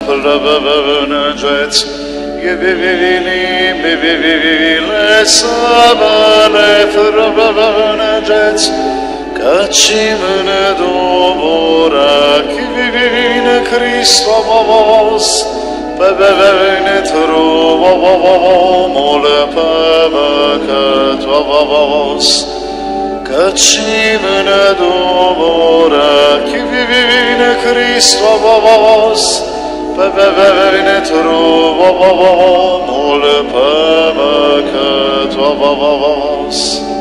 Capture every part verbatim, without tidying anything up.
plăvăvănăgeți, Ivivivilim, Ivivivile, Săvăle, Frăvăvănăgeți, Căci mână doborac, Ivivivine, Hristovos, Păvăvăne, Truvovovomul, Păvăcătovos, Căci mână doborac, Ivivivine, Hristovos, Păvăvăne, Truvovovomul, Păvăcătovos.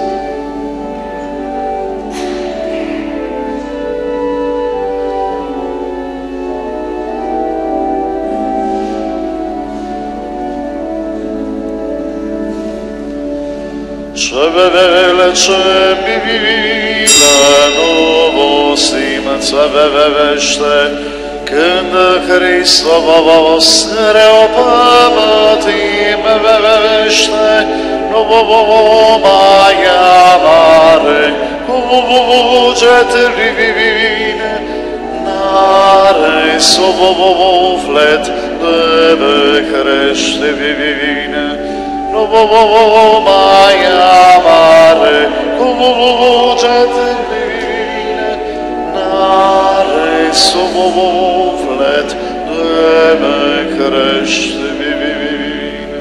Ce vevele, ce bivile, novosim, ce vevește, când Hristovos reopămătim vevește, novo mai amare, cuget rivivine, nare sobovovlet, debe crește vivine, novo mai amare, cuget rivivine, nare sobovlet, debe crește vivine.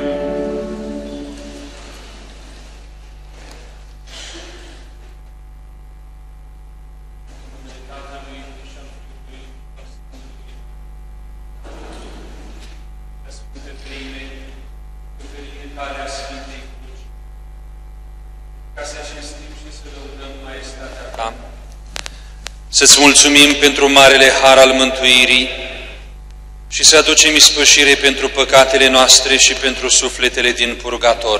Să-ți mulțumim pentru marele har al mântuirii și să aducem ispășire pentru păcatele noastre și pentru sufletele din purgator.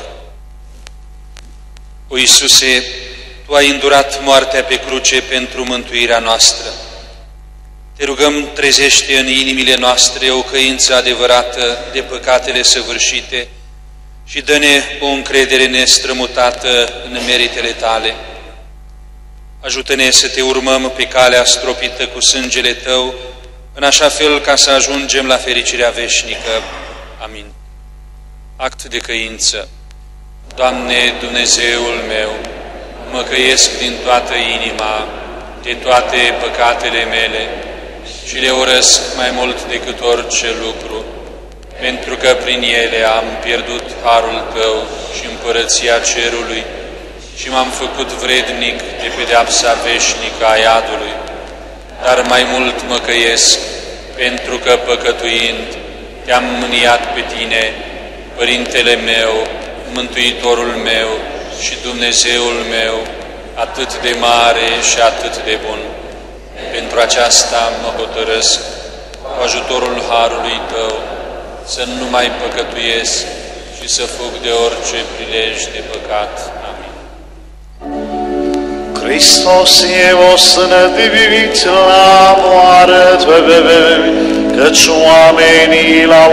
O Iisuse, Tu ai îndurat moartea pe cruce pentru mântuirea noastră. Te rugăm, trezește în inimile noastre o căință adevărată de păcatele săvârșite și dă-ne o încredere nestrămutată în meritele Tale. Ajută-ne să Te urmăm pe calea stropită cu sângele Tău, în așa fel ca să ajungem la fericirea veșnică. Amin. Act de căință. Doamne, Dumnezeul meu, mă căiesc din toată inima de toate păcatele mele și le urăsc mai mult decât orice lucru, pentru că prin ele am pierdut harul Tău și împărăția cerului și m-am făcut vrednic de pedeapsa veșnică a iadului. Dar mai mult mă căiesc, pentru că păcătuind Te-am mâniat pe Tine, Părintele meu, Mântuitorul meu și Dumnezeul meu, atât de mare și atât de bun. Pentru aceasta mă hotărăsc, cu ajutorul harului Tău, să nu mai păcătuiesc și să fug de orice prilej de păcat. Amin. Hristos e o sănătivit la moarte, căci oamenii l-au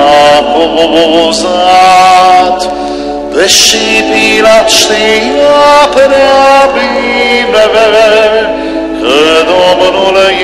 acuzat, deși Pilat știa prea bine că Domnul e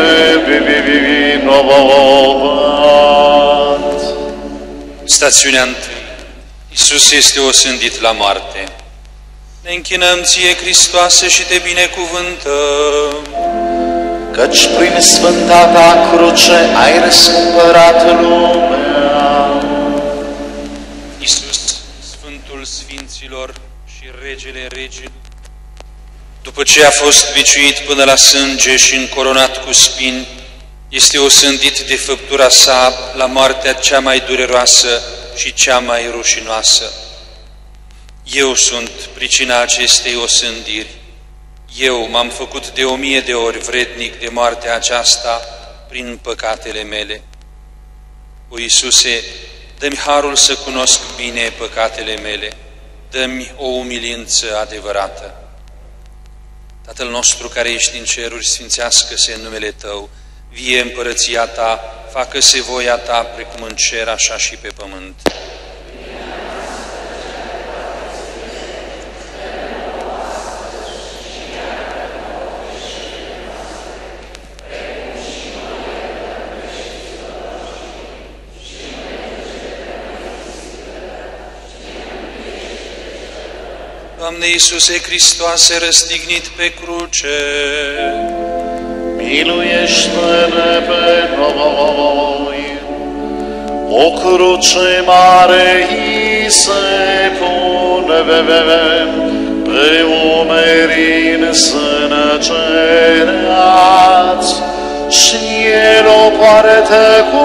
nevinovat. Stațiunea întâi. Iisus este osândit la moarte. Ne închinăm Ție, Hristoase, și Te binecuvântăm. Căci prin sfânta Ta cruce ai răscumpărat lumea. Iisus, Sfântul Sfinților și Regele Regilor, după ce a fost biciuit până la sânge și încoronat cu spini, este osândit de făptura sa la moartea cea mai dureroasă și cea mai rușinoasă. Eu sunt pricina acestei osândiri. Eu m-am făcut de o mie de ori vrednic de moartea aceasta prin păcatele mele. O Iisuse, dă-mi harul să cunosc bine păcatele mele, dă-mi o umilință adevărată. Tatăl nostru care ești în ceruri, sfințească-se în numele Tău, vie împărăția Ta, facă-se voia Ta precum în cer, așa și pe pământ. Doamne Iisuse Hristoase, răstignit pe cruce, miluiește-ne pe noi. O cruce mare i se pune pe umerii însângereați și El o poartă cu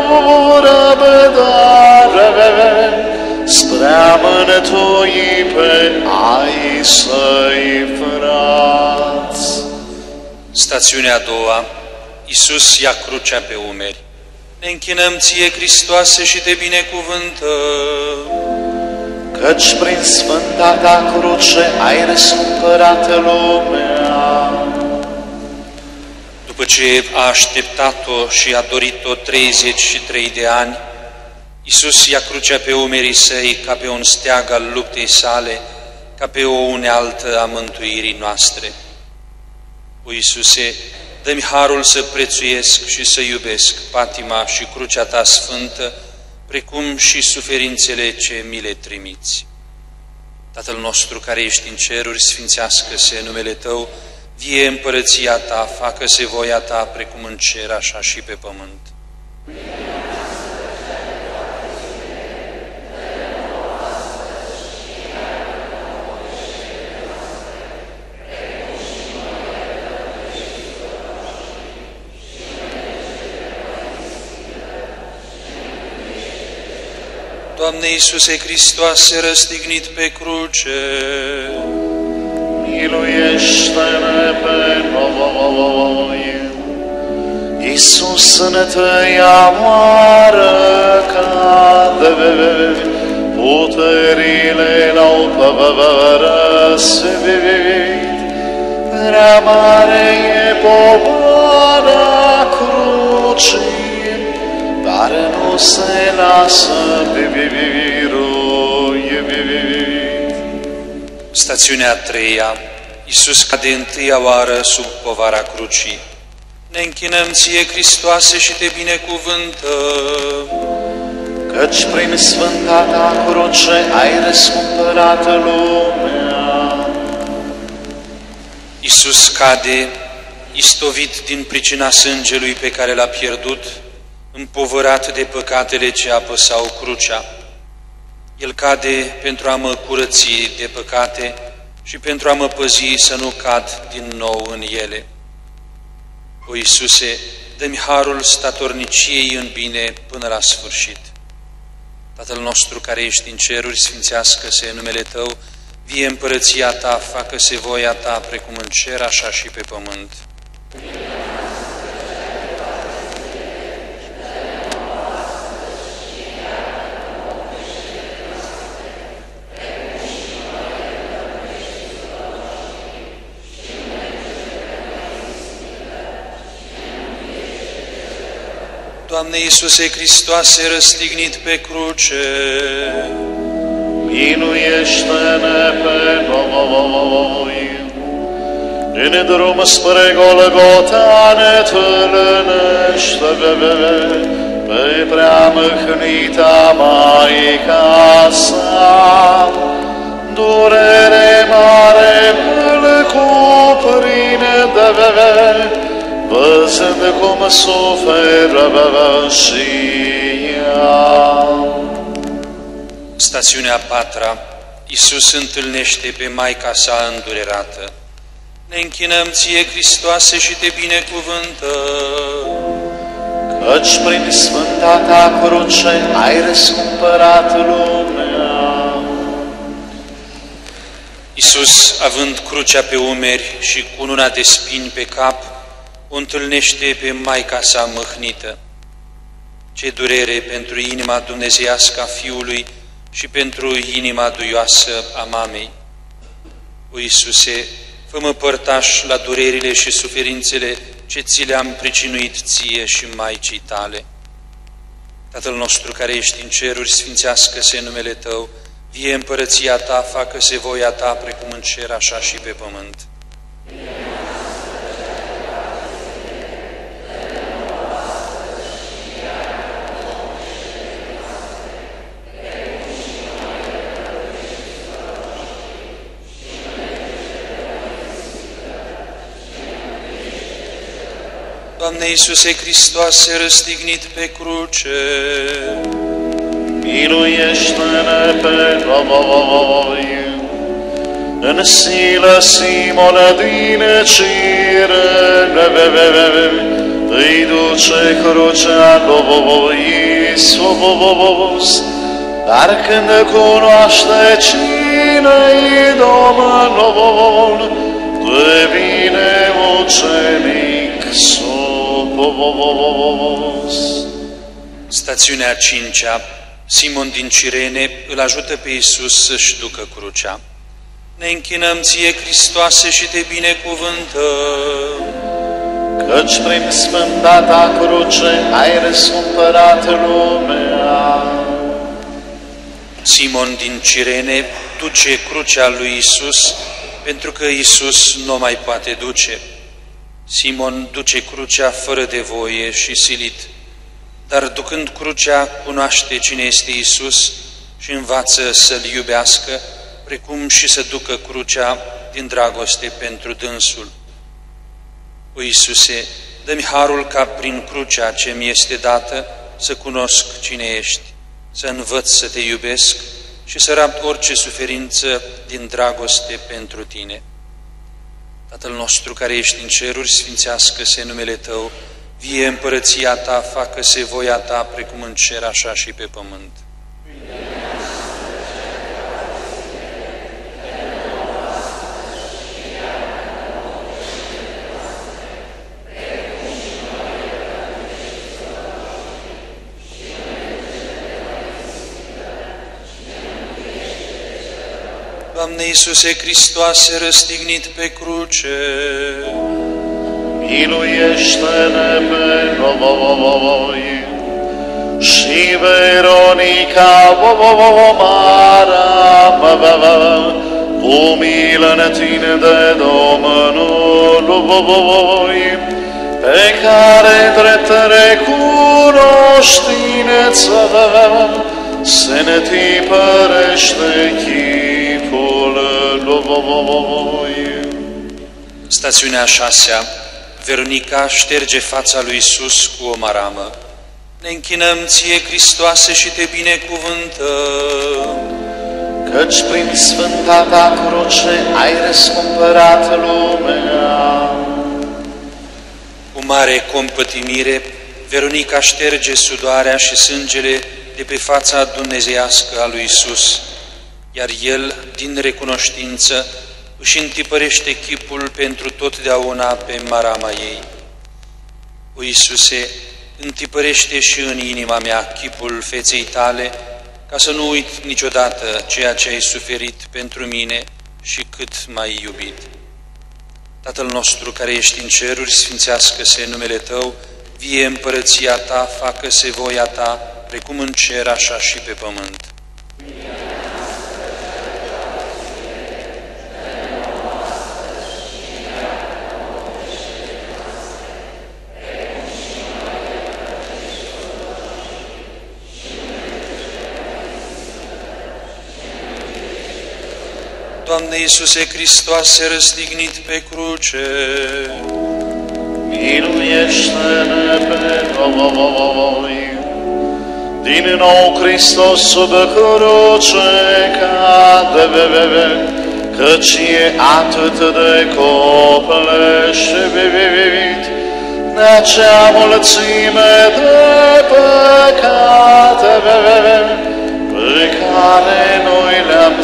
răbdare spre a mântui pe ai Săi frați. Stațiunea a doua, Iisus ia crucea pe umeri. Ne închinăm Ție, Hristoase, și Te binecuvântăm. Căci prin sfânta Ta cruce ai răscumpărat lumea. După ce a așteptat-o și a dorit-o treizeci și trei de ani, Iisus ia crucea pe umerii Săi ca pe un steag al luptei sale, ca pe o unealtă a mântuirii noastre. O Iisuse, dă-mi harul să prețuiesc și să iubesc patima și crucea Ta sfântă, precum și suferințele ce mi le trimiți. Tatăl nostru care ești în ceruri, sfințească-se numele Tău, vie împărăția Ta, facă-se voia Ta, precum în cer, așa și pe pământ. Doamne Iisuse Hristoase, răstignit pe cruce, miluiește-ne pe noi. Iisus ne tăia moară cade, puterile l-au părăsit. Prea mare e povara crucii, dar nu se lasă biruit. Stațiunea a treia, Iisus cade întâia oară sub povara crucii. Ne închinăm Ție, Hristoase, și Te binecuvântăm. Căci prin sfânta Ta cruce ai răscumpărat lumea. Iisus cade, istovit din pricina sângelui pe care l-a pierdut, împovărat de păcatele ce apăsau crucea. El cade pentru a mă curăți de păcate și pentru a mă păzi să nu cad din nou în ele. O Iisuse, dă-mi harul statorniciei în bine până la sfârșit. Tatăl nostru care ești în ceruri, sfințească-se numele Tău, vie împărăția Ta, facă-se voia Ta, precum în cer, așa și pe pământ. Doamne Iisuse Hristoase, răstignit pe cruce, miluiește-ne pe noi. În drum spre Golgota ne tâlnește pe prea mâhnita Maica sa. Durere mare îl cuprinde, văzând cum suferă și ea. Stațiunea a patra, Iisus întâlnește pe Maica sa îndurerată. Ne închinăm Ție, Hristoase, și Te binecuvântăm. Căci prin sfânta Ta cruce ai răscumpărat lumea. Iisus, având crucea pe umeri și cununa de spini pe cap, o întâlnește pe Maica sa mâhnită. Ce durere pentru inima dumnezeiască a Fiului și pentru inima duioasă a mamei. O Iisuse, fă-mă părtaș la durerile și suferințele ce ți le-am pricinuit Ție și Maicii Tale. Tatăl nostru care ești în ceruri, sfințească-se numele Tău, vie împărăția Ta, facă-se voia Ta, precum în cer, așa și pe pământ. Doamne Iisuse Hristoase, răstignit pe cruce, miluiește-ne pe noi. În silă Simona din Cirene, îi duce crucea lui Iisus, dar când cunoaște cine-i Domnul, devine ucenic supus. Stațiunea a cincea, Simon din Cirene îl ajută pe Iisus să-și ducă crucea. Ne închinăm Ție, Hristoase, și Te binecuvântăm. Căci prin sfânta Ta cruce ai răscumpărat lumea. Simon din Cirene duce crucea lui Iisus pentru că Iisus nu mai poate duce. Simon duce crucea fără de voie și silit, dar ducând crucea cunoaște cine este Iisus și învață să-L iubească, precum și să ducă crucea din dragoste pentru dânsul. O Iisuse, dă-mi harul ca prin crucea ce mi este dată să cunosc cine ești, să învăț să Te iubesc și să rapt orice suferință din dragoste pentru Tine. Tatăl nostru care ești în ceruri, sfințească-se numele Tău, vie împărăția Ta, facă-se voia Ta, precum în cer, așa și pe pământ. Doamne Iisuse Hristoase, răstignit pe cruce, miluiește-ne pe noi. Și Veronica Mara, umilă-ne Tine de Domnul, pe care drept recunoștință se ne tipărește chipul lui. Stațiunea a șasea, Veronica șterge fața lui Iisus cu o maramă. Ne închinăm Ție, Hristoase, și Te binecuvântăm. Căci prin sfânta Ta cruce ai răscumpărat lumea. Cu mare compătimire, Veronica șterge sudoarea și sângele de pe fața dumnezeiască a lui Iisus, iar El, din recunoștință, își întipărește chipul pentru totdeauna pe marama ei. O Iisuse, întipărește și în inima mea chipul feței Tale, ca să nu uit niciodată ceea ce ai suferit pentru mine și cât m-ai iubit. Tatăl nostru care ești în ceruri, sfințească-se numele Tău, vie împărăția Ta, facă-se voia Ta, precum în cer, așa și pe pământ. Doamne Iisuse Hristoase, răstignit pe cruce, miluiește-ne pe noi. Din nou Hristos sub cruce cade, căci e atât de copleșit de acea mulțime de păcate pe care noi le-am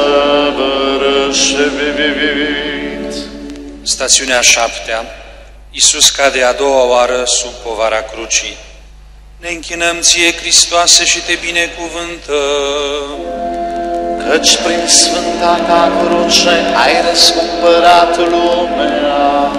săvârșit. Stațiunea a șaptea, Iisus cade a doua oară sub povara crucii. Ne închinăm Ție, Hristoase, și Te binecuvântăm. Căci prin sfânta Ta cruce ai răscumpărat lumea.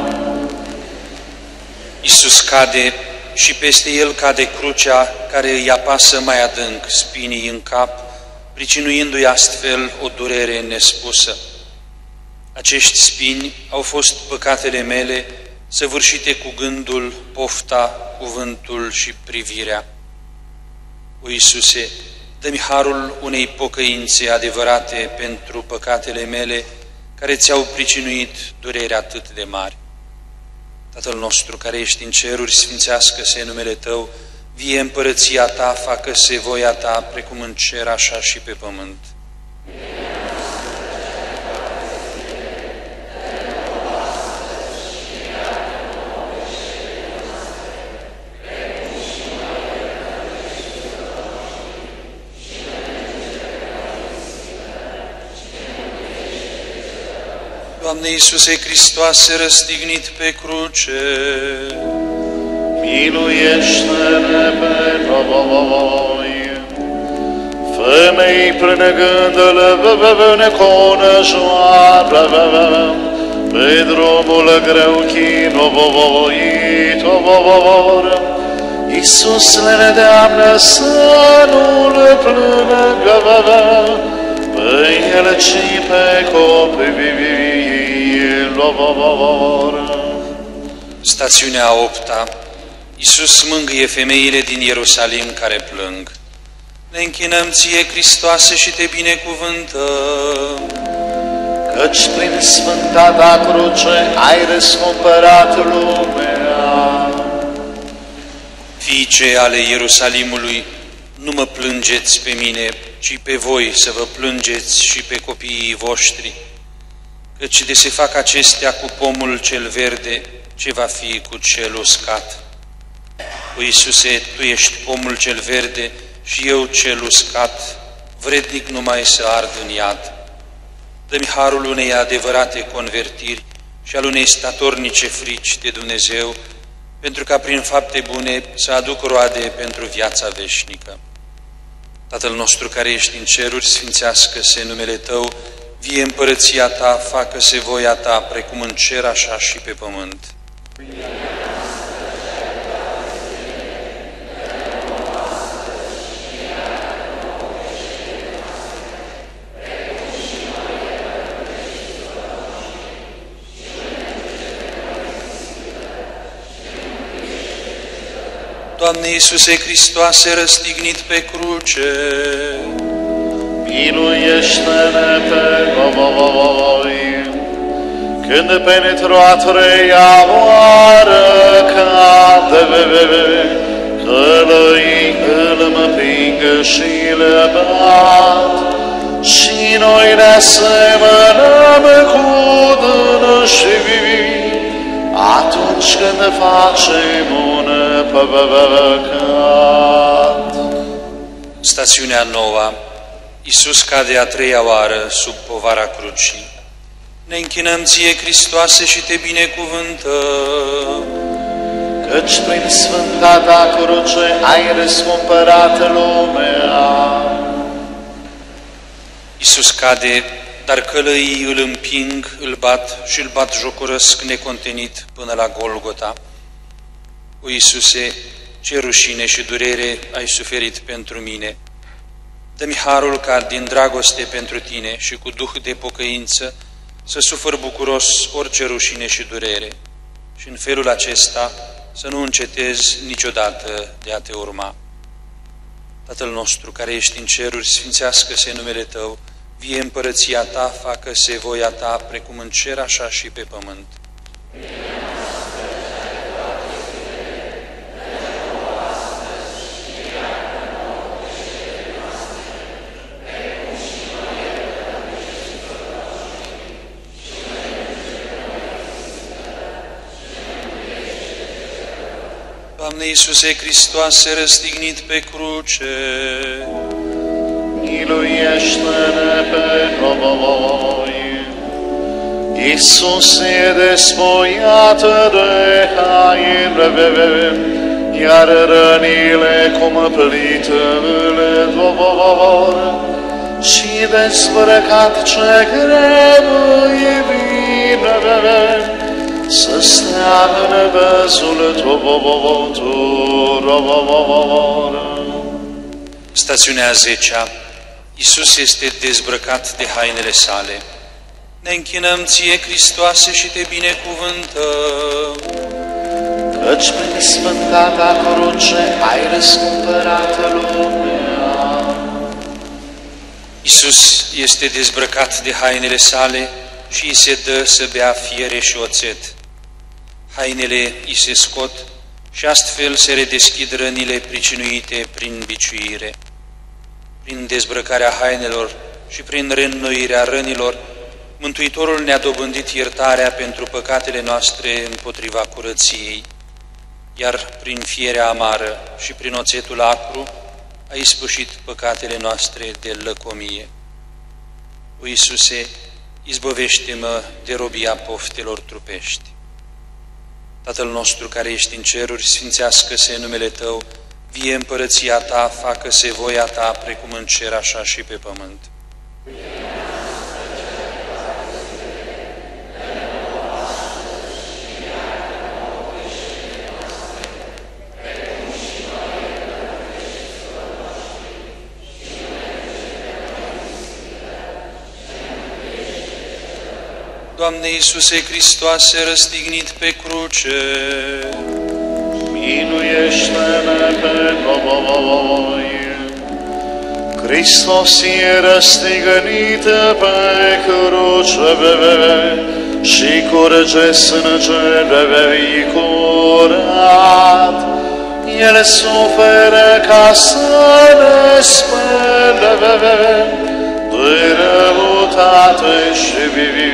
Iisus cade și peste El cade crucea care îi apasă mai adânc spinii în cap, pricinuindu-i astfel o durere nespusă. Acești spini au fost păcatele mele, săvârșite cu gândul, pofta, cuvântul și privirea. O Iisuse, dă-mi harul unei pocăințe adevărate pentru păcatele mele, care ți-au pricinuit dureri atât de mari. Tatăl nostru care ești în ceruri, sfințească-se numele Tău, vie împărăția Ta, facă-se voia Ta, precum în cer, așa și pe pământ. Doamne Iisuse Hristoase, răstignit pe cruce, miluiește-ne pe noi. Femei plângându-l neconăjoară, pe drumul greu chinuit, Iisus le îndeamnă să nu-l plângă, pe el ci pe copii. Stațiunea a opta. Iisus mângâie femeile din Ierusalim care plâng. Ne închinăm Ție, Hristoase, și Te binecuvântăm. Căci prin sfânta Ta cruce ai răscumpărat lumea. Fiice ale Ierusalimului, nu mă plângeți pe mine, ci pe voi să vă plângeți și pe copiii voștri. Căci de se fac acestea cu pomul cel verde, ce va fi cu cel uscat? O, Iisuse, Tu ești pomul cel verde și eu cel uscat, vrednic numai să ard în iad. Dă-mi harul unei adevărate convertiri și al unei statornice frici de Dumnezeu, pentru ca prin fapte bune să aduc roade pentru viața veșnică. Tatăl nostru care ești în ceruri, sfințească-se numele Tău, vie împărăția Ta, facă-se voia Ta, precum în cer, așa și pe pământ. Doamne Iisuse Hristoase, răstignit pe cruce, miluiește-ne pe noi. Când pentru a treia oară cade, călăii îl împing și le bat, și noi ne asemănăm cu dânșii atunci când facem un păcat. Stațiunea nouă. Iisus cade a treia oară sub povara crucii. Ne închinăm Ție, Hristoase, și Te binecuvântăm. Căci prin sfânta Ta cruce ai răscumpărat lumea. Iisus cade, dar călăii îl împing, îl bat și îl bat jocorăsc necontenit până la Golgota. O, Iisuse, ce rușine și durere ai suferit pentru mine. Dă-mi harul ca din dragoste pentru Tine și cu duh de pocăință să sufăr bucuros orice rușine și durere și în felul acesta să nu încetez niciodată de a Te urma. Tatăl nostru care ești în ceruri, sfințească-se numele Tău, vie împărăția Ta, facă-se voia Ta, precum în cer, așa și pe pământ. Doamne Iisuse Hristoase, răstignit pe cruce, miluiește-ne pe noi. Iisus e despoiat de haine, iar rănile cum plit îl dovor, și dezbrăcat ce greu e bine, să stea în văzul tuturor. Stațiunea a zecea. Iisus este dezbrăcat de hainele sale. Ne închinăm Ție, Hristoase, și Te binecuvântăm. Căci prin sfânta Ta cruce ai răscumpărat lumea. Iisus este dezbrăcat de hainele sale și îi se dă să bea fiere și oțet. hainele îi se scot și astfel se redeschid rănile pricinuite prin biciuire. Prin dezbrăcarea hainelor și prin reînnoirea rănilor, Mântuitorul ne-a dobândit iertarea pentru păcatele noastre împotriva curăției, iar prin fierea amară și prin oțetul acru a ispășit păcatele noastre de lăcomie. O Iisuse, izbăvește-mă de robia poftelor trupești. Tatăl nostru care ești în ceruri, sfințească-se numele Tău, vie împărăția Ta, facă-se voia Ta, precum în cer, așa și pe pământ. Doamne Iisuse Hristoase, răstignit pe cruce, miluiește-ne pe noi. Hristos e răstignit pe cruce și curge sângele curat. El suferă ca să ne spele de răutate și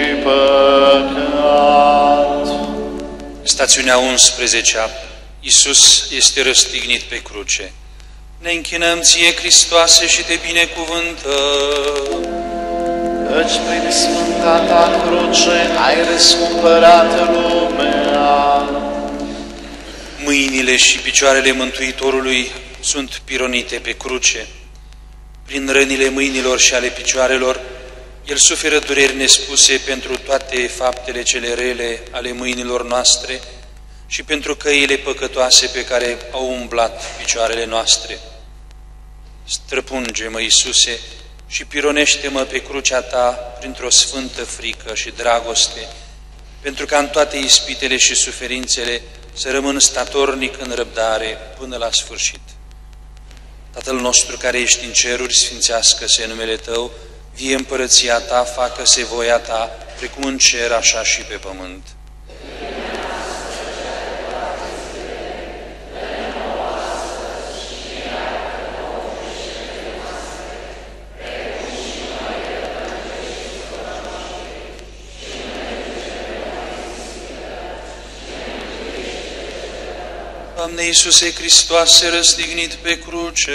păcat. Stațiunea unsprezecea. Iisus este răstignit pe cruce. Ne închinăm Ție, Hristoase, și Te binecuvântăm. Căci prin Sfânta Ta cruce ai răscumpărat lumea. Mâinile și picioarele Mântuitorului sunt pironite pe cruce. Prin rănile mâinilor și ale picioarelor, El suferă dureri nespuse pentru toate faptele cele rele ale mâinilor noastre și pentru căile păcătoase pe care au umblat picioarele noastre. Străpunge-mă, Iisuse, și pironește-mă pe crucea Ta printr-o sfântă frică și dragoste, pentru ca în toate ispitele și suferințele să rămân statornic în răbdare până la sfârșit. Tatăl nostru care ești în ceruri, sfințească-se numele Tău, vie împărăția Ta, facă-se voia Ta, precum în cer, așa și pe pământ. Doamne Iisuse Hristoase, răstignit pe cruce,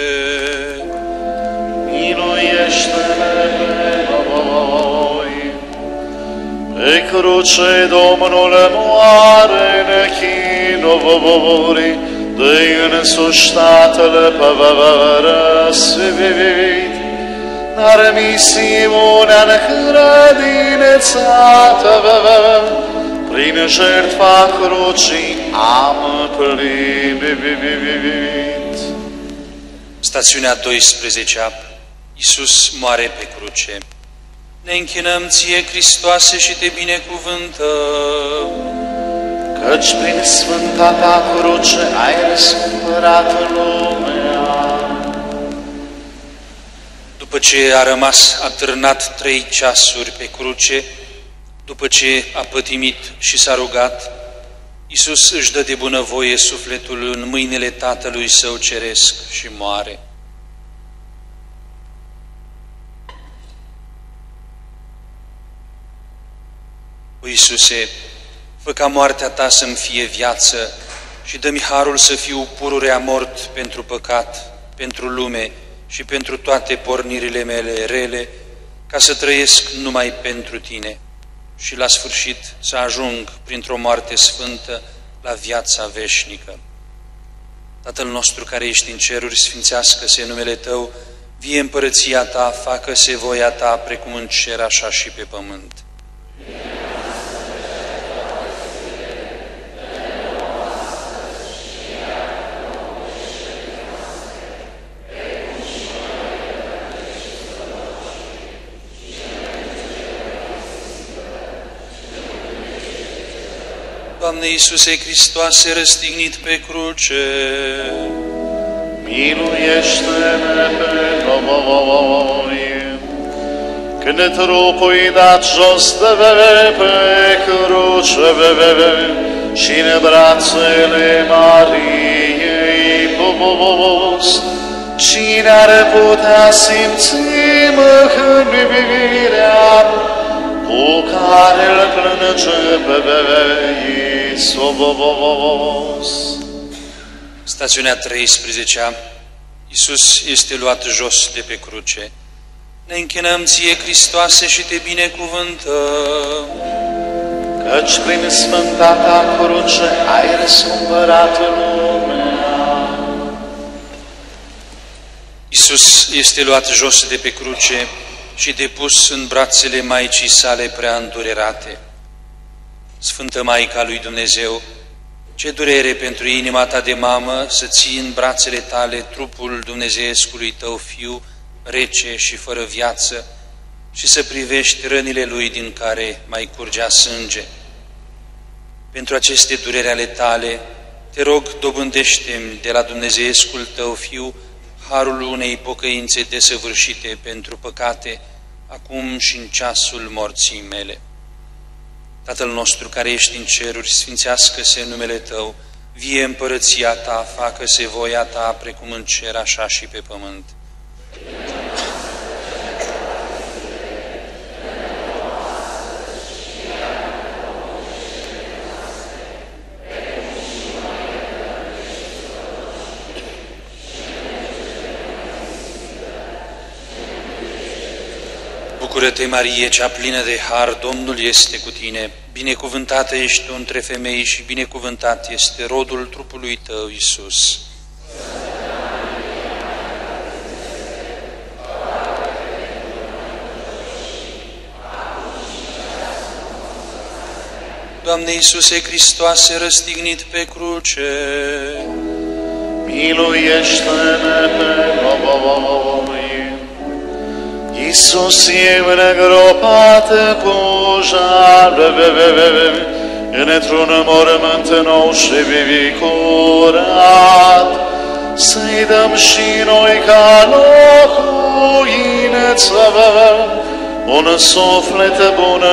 miluiește-ne pe noi. Pe cruce Domnul moare nechinuri, de însuși Tatăl părăsvit, dar misiunea încredințată, prin jertfa crucii am plinit. Stațiunea douăsprezecea. Iisus moare pe cruce. Ne închinăm Ție, Hristoase, și Te binecuvântăm. Căci prin Sfânta Ta cruce ai răscumpărat lumea. După ce a rămas atârnat trei ceasuri pe cruce, după ce a pătimit și s-a rugat, Iisus își dă de bunăvoie sufletul în mâinile Tatălui Său Ceresc și moare. O Iisuse, fă ca moartea Ta să-mi fie viață și dă-mi harul să fiu pururea mort pentru păcat, pentru lume și pentru toate pornirile mele rele, ca să trăiesc numai pentru Tine și la sfârșit să ajung printr-o moarte sfântă la viața veșnică. Tatăl nostru care ești în ceruri, sfințească-se numele Tău, vie împărăția Ta, facă-se voia Ta, precum în cer, așa și pe pământ. Doamne Iisuse Hristoase, răstignit pe cruce, miluiește-ne pe noi. Când trupul-i dat jos de pe cruce, și în brațele Mariei post. Cine ar putea simți mâhânirea cu care îl plânge pe Iisus? Stațiunea treisprezecea. Iisus este luat jos de pe cruce. Ne închinăm ție, Hristoase, și te binecuvântăm. Căci prin sfânta ta cruce ai răscumpărat lumea. Iisus este luat jos de pe cruce și depus în brațele Maicii sale prea îndurerate. Sfântă Maica lui Dumnezeu, ce durere pentru inima ta de mamă să ții în brațele tale trupul dumnezeiescului tău Fiu, rece și fără viață, și să privești rănile lui din care mai curgea sânge. Pentru aceste dureri ale tale, te rog, dobândește-mi de la dumnezeiescul tău Fiu harul unei pocăințe desăvârșite pentru păcate, acum și în ceasul morții mele. Tatăl nostru care ești în ceruri, sfințească-se numele Tău, vie împărăția Ta, facă-se voia Ta, precum în cer, așa și pe pământ. Bucură-te, Marie, cea plină de har, Domnul este cu tine, binecuvântată ești tu între femei și binecuvântat este rodul trupului tău, Iisus. Doamne Iisuse Hristoase, răstignit pe cruce, miluiește-ne pe noi. Iisus e îngropat cu jarele, într-un mormânt nou și vivicurat, să-i dăm și noi ca locuință, un suflet bun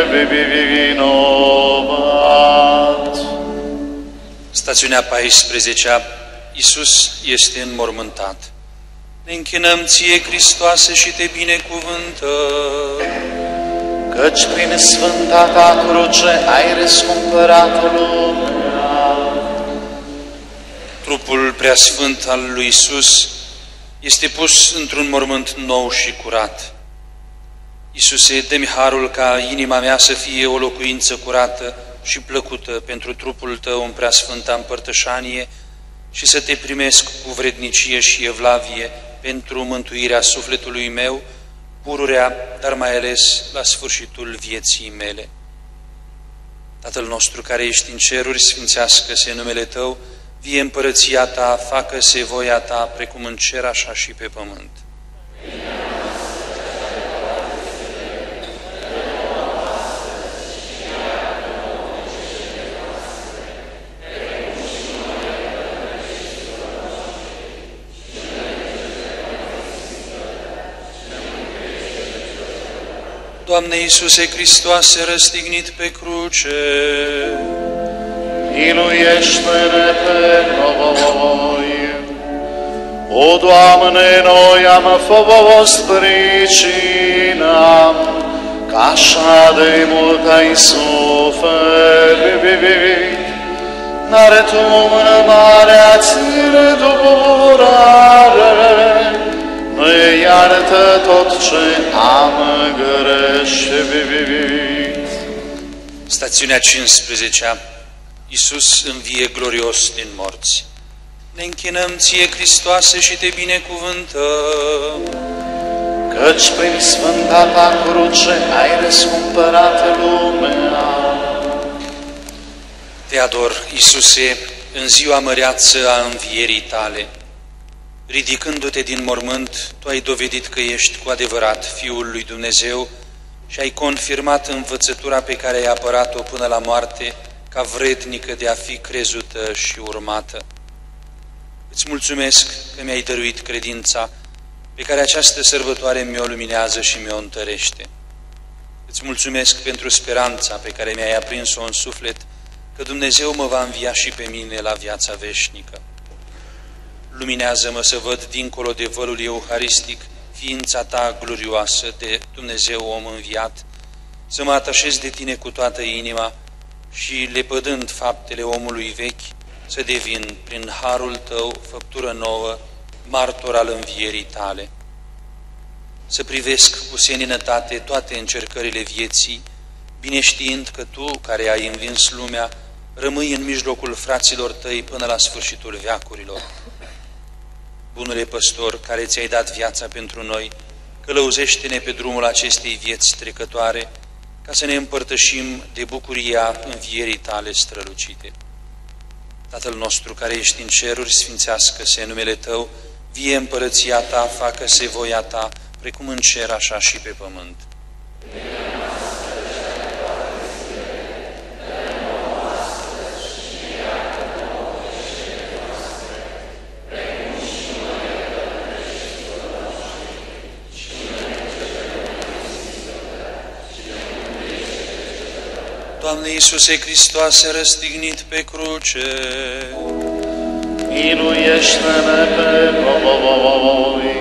nevinovat. Stațiunea paisprezecea. Iisus este înmormântat. Ne închinăm ție, Hristoase, și te binecuvântăm. Căci prin sfânta ta cruce ai răscumpărat lumea. Trupul preasfânt al lui Iisus este pus într-un mormânt nou și curat. Iisuse, dă-mi harul ca inima mea să fie o locuință curată și plăcută pentru trupul tău în preasfânta împărtășanie și să te primesc cu vrednicie și evlavie pentru mântuirea sufletului meu, pururea, dar mai ales la sfârșitul vieții mele. Tatăl nostru care ești în ceruri, sfințească-se numele Tău, vie împărăția Ta, facă-se voia Ta, precum în cer, așa și pe pământ. Doamne Iisuse Hristoase, răstignit pe cruce, miluiește-ne pe noi. O, Doamne, noi am fost pricina, că așa de mult ai suferit, dar Tu în marea-ți îndurare, ne iartă tot ce am greșit. Stațiunea cincisprezecea. Iisus învie glorios din morți. Ne închinăm ție, Hristoase, și te binecuvântăm. Căci prin sfânta ta cruce ai răscumpărat lumea. Te ador, Iisuse, în ziua măreață a învierii tale. Ridicându-te din mormânt, tu ai dovedit că ești cu adevărat Fiul lui Dumnezeu și ai confirmat învățătura pe care ai apărat-o până la moarte ca vrednică de a fi crezută și urmată. Îți mulțumesc că mi-ai dăruit credința pe care această sărbătoare mi-o luminează și mi-o întărește. Îți mulțumesc pentru speranța pe care mi-ai aprins-o în suflet că Dumnezeu mă va învia și pe mine la viața veșnică. Luminează-mă să văd dincolo de vălul euharistic ființa ta glorioasă de Dumnezeu om înviat, să mă atașez de tine cu toată inima și, lepădând faptele omului vechi, să devin, prin harul tău, făptură nouă, martor al învierii tale. Să privesc cu seninătate toate încercările vieții, bine știind că tu, care ai învins lumea, rămâi în mijlocul fraților tăi până la sfârșitul veacurilor. Bunule păstor, care ți-ai dat viața pentru noi, călăuzește-ne pe drumul acestei vieți trecătoare, ca să ne împărtășim de bucuria învierii tale strălucite. Tatăl nostru care ești în ceruri, sfințească-se numele Tău, vie împărăția Ta, facă-se voia Ta, precum în cer, așa și pe pământ. Doamne Iisuse Hristoase, răstignit pe cruce, miluiește-ne pe noi.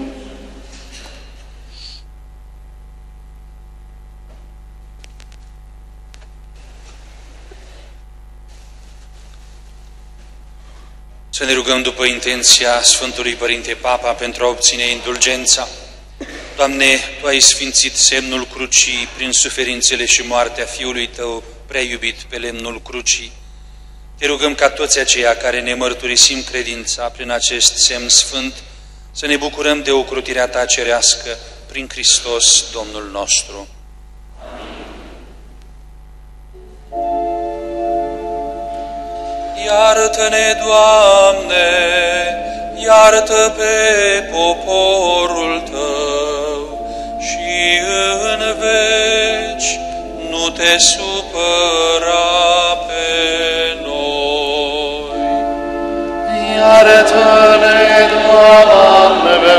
Să ne rugăm după intenția Sfântului Părinte Papa pentru a obține indulgența. Doamne, Tu ai sfințit semnul crucii prin suferințele și moartea Fiului Tău, prea iubit pe lemnul crucii. Te rugăm ca toți aceia care ne mărturisim credința prin acest semn sfânt, să ne bucurăm de ocrotirea Ta cerească prin Hristos Domnul nostru. Iartă-ne, Doamne, iartă pe poporul Tău și în veci nu Te supăra pe noi. Iartă-ne, Doamne,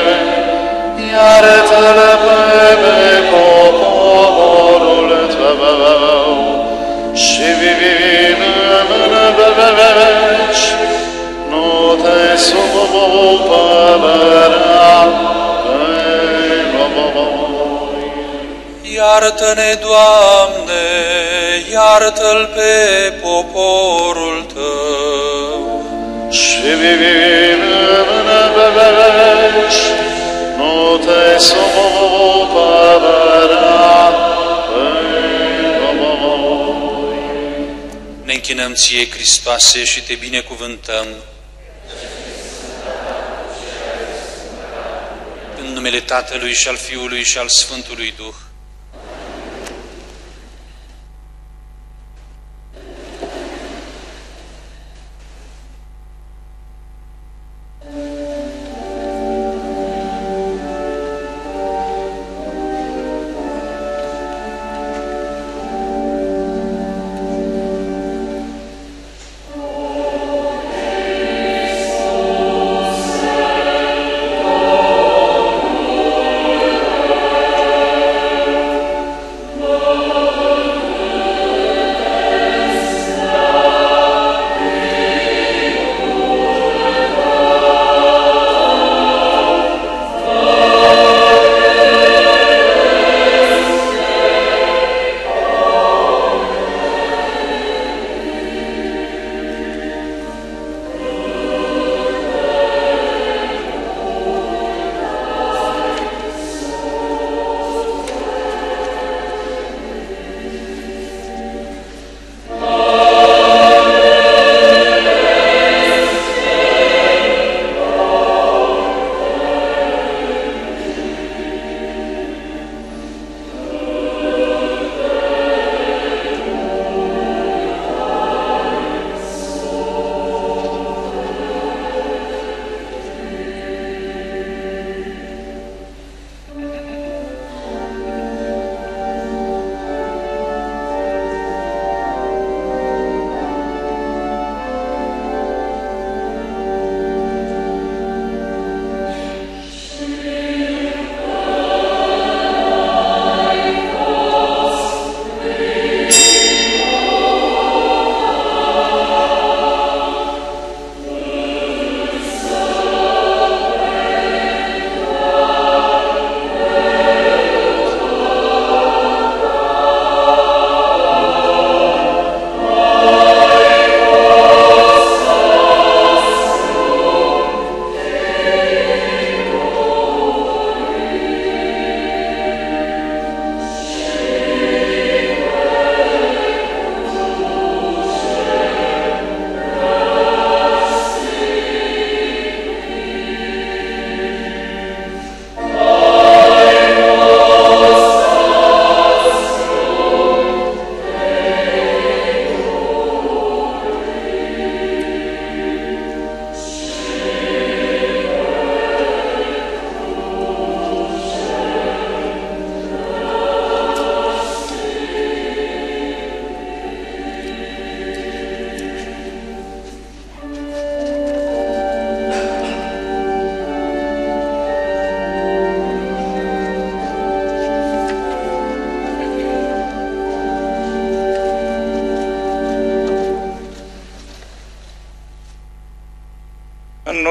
iartă-ne pe poporul Tău și vivim în veci, nu Te supăra pe noi. Iartă-ne, Doamne, iartă-l pe poporul Tău și vivim în veci, nu Te supăra pe noi. Ne închinăm Ție, Hristoase, și Te binecuvântăm în numele Tatălui și al Fiului și al Sfântului Duh.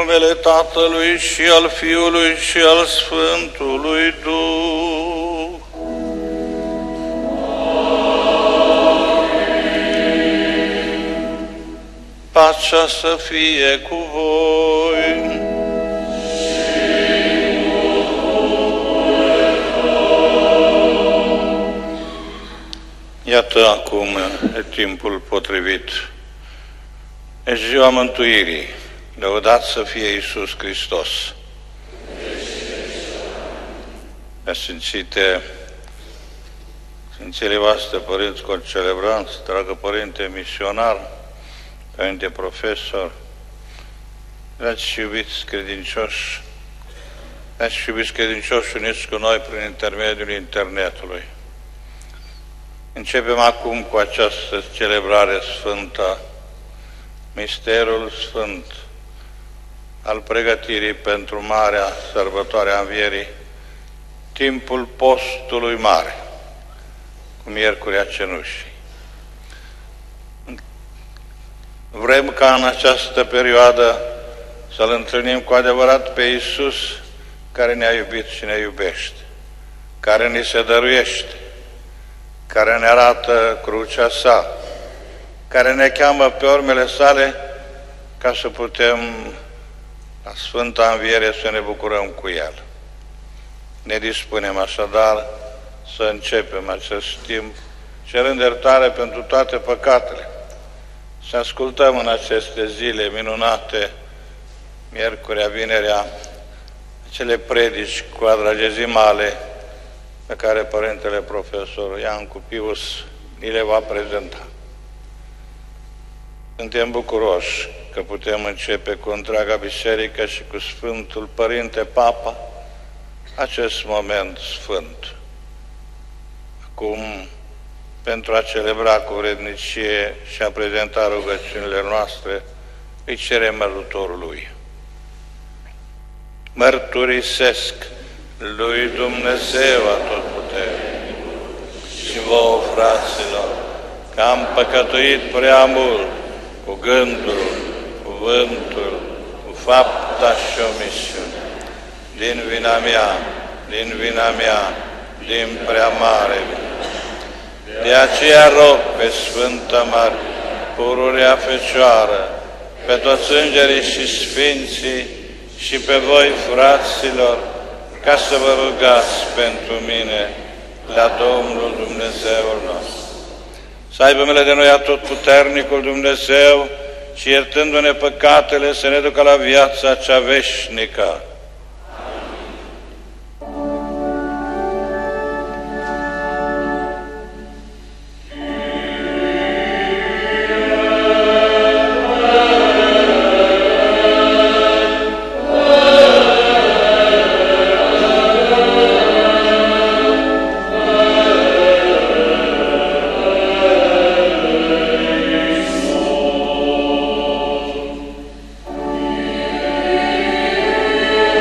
numele Tatălui și al Fiului și al Sfântului Duh. Pacea să fie cu voi. Iată acum e timpul potrivit. E ziua mântuirii. Lăudat să fie Iisus Hristos. Sfințite, Sfințile voastre, părinți concelebranți, dragă Părinte misionar, Părinte profesor, dragi și iubiți credincioși, dragi și iubiți credincioși uniți cu noi prin intermediul internetului. Începem acum cu această celebrare sfântă, Misterul Sfânt al pregătirii pentru marea sărbătoare a Învierii, timpul postului mare, cu Miercurea Cenușii. Vrem ca în această perioadă să-L întâlnim cu adevărat pe Iisus, care ne-a iubit și ne iubește, care ni se dăruiește, care ne arată crucea sa, care ne cheamă pe urmele sale ca să putem la Sfânta Înviere să ne bucurăm cu El. Ne dispunem așadar să începem acest timp cerând iertare pentru toate păcatele, să ascultăm în aceste zile minunate, miercurea, vinerea, acele predici quadragezimale pe care Părintele Profesor Iancu Pius ni le va prezenta. Suntem bucuroși că putem începe cu întreaga biserică și cu Sfântul Părinte Papa acest moment sfânt. Acum, pentru a celebra cu vrednicie și a prezenta rugăciunile noastre, îi cerem ajutorul Lui. Mărturisesc lui Dumnezeu Atotputernic și vouă, fraților, că am păcătuit prea mult cu gândul, cuvântul, cu fapta și omisiune. Din vina mea, din vina mea, din prea mare vină. De aceea rog pe Sfânta Mare, pururea Fecioară, pe toți îngerii și sfinții și pe voi, fraților, ca să vă rugați pentru mine la Domnul Dumnezeul nostru. Să aibă milă de noi Atotputernicul Dumnezeu și iertându-ne păcatele să ne ducă la viața cea veșnică. Amin.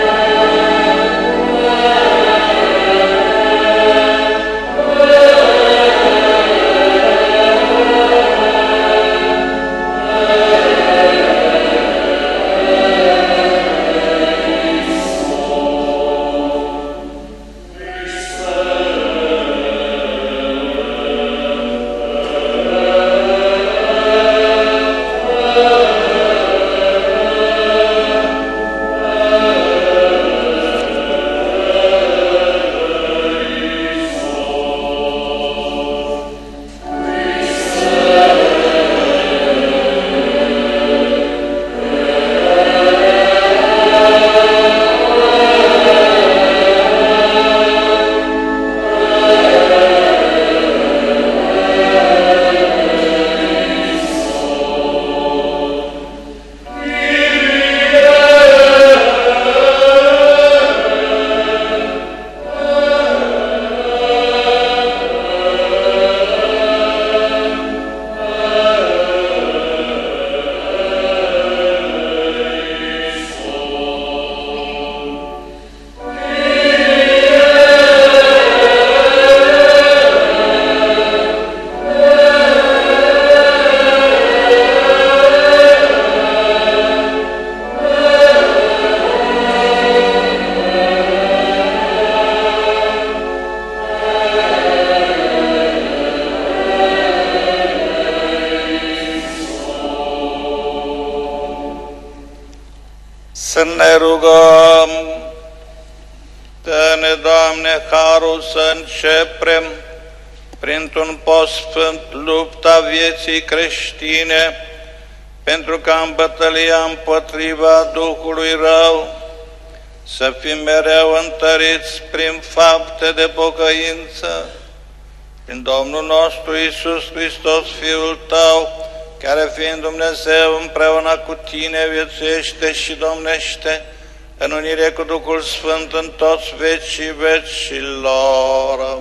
ne rugăm. Dă-ne, Doamne, harul să începem printr-un post sfânt lupta vieții creștine, pentru ca în bătălia împotriva Duhului rău să fim mereu întăriți prin fapte de pocăință, prin Domnul nostru Iisus Hristos, Fiul Tău, care fiind Dumnezeu împreună cu Tine viețuiește și domnește în unire cu Duhul Sfânt în toți vecii vecilor.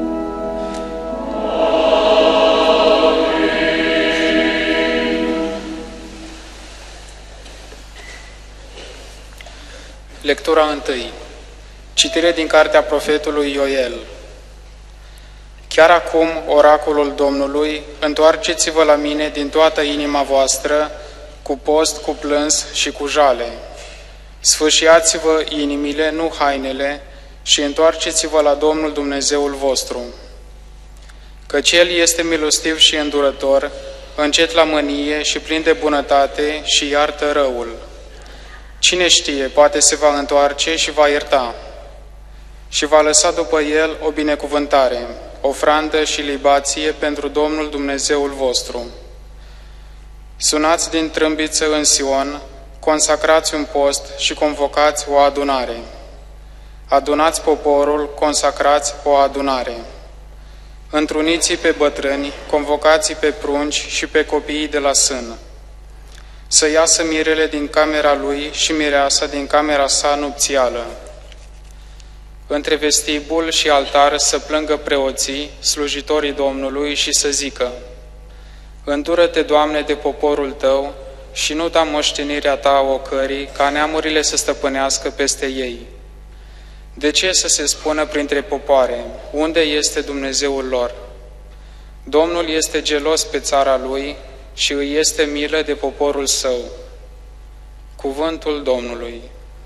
Lectura întâi. Citire din cartea profetului Ioel. Chiar acum, oracolul Domnului, întoarceți-vă la mine din toată inima voastră, cu post, cu plâns și cu jale. Sfâșiați-vă inimile, nu hainele, și întoarceți-vă la Domnul Dumnezeul vostru. Căci El este milostiv și îndurător, încet la mânie și plin de bunătate și iartă răul. Cine știe, poate se va întoarce și va ierta și va lăsa după El o binecuvântare, ofrandă și libație pentru Domnul Dumnezeul vostru. Sunați din trâmbiță în Sion, consacrați un post și convocați o adunare. Adunați poporul, consacrați o adunare. Întruniți-i pe bătrâni, convocați-i pe prunci și pe copiii de la sân. Să iasă mirele din camera lui și mireasa din camera sa nupțială. Între vestibul și altar să plângă preoții, slujitorii Domnului, și să zică: Îndură-te, Doamne, de poporul Tău și nu da moștenirea Ta ocării, ca neamurile să stăpânească peste ei. De ce să se spună printre popoare, unde este Dumnezeul lor? Domnul este gelos pe țara Lui și îi este milă de poporul Său. Cuvântul Domnului.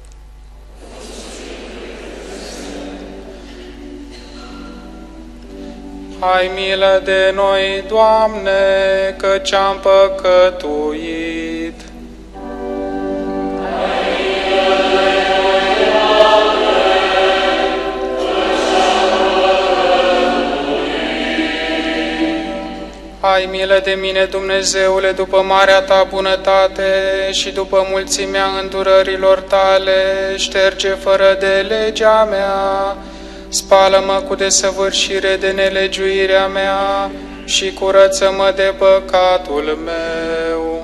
Ai milă de noi, Doamne, căci am păcătuit. Ai milă de mine, Dumnezeule, după marea Ta bunătate și după mulțimea îndurărilor Tale, șterge fără de legea mea, spală-mă cu desăvârșire de nelegiuirea mea și curăță-mă de păcatul meu.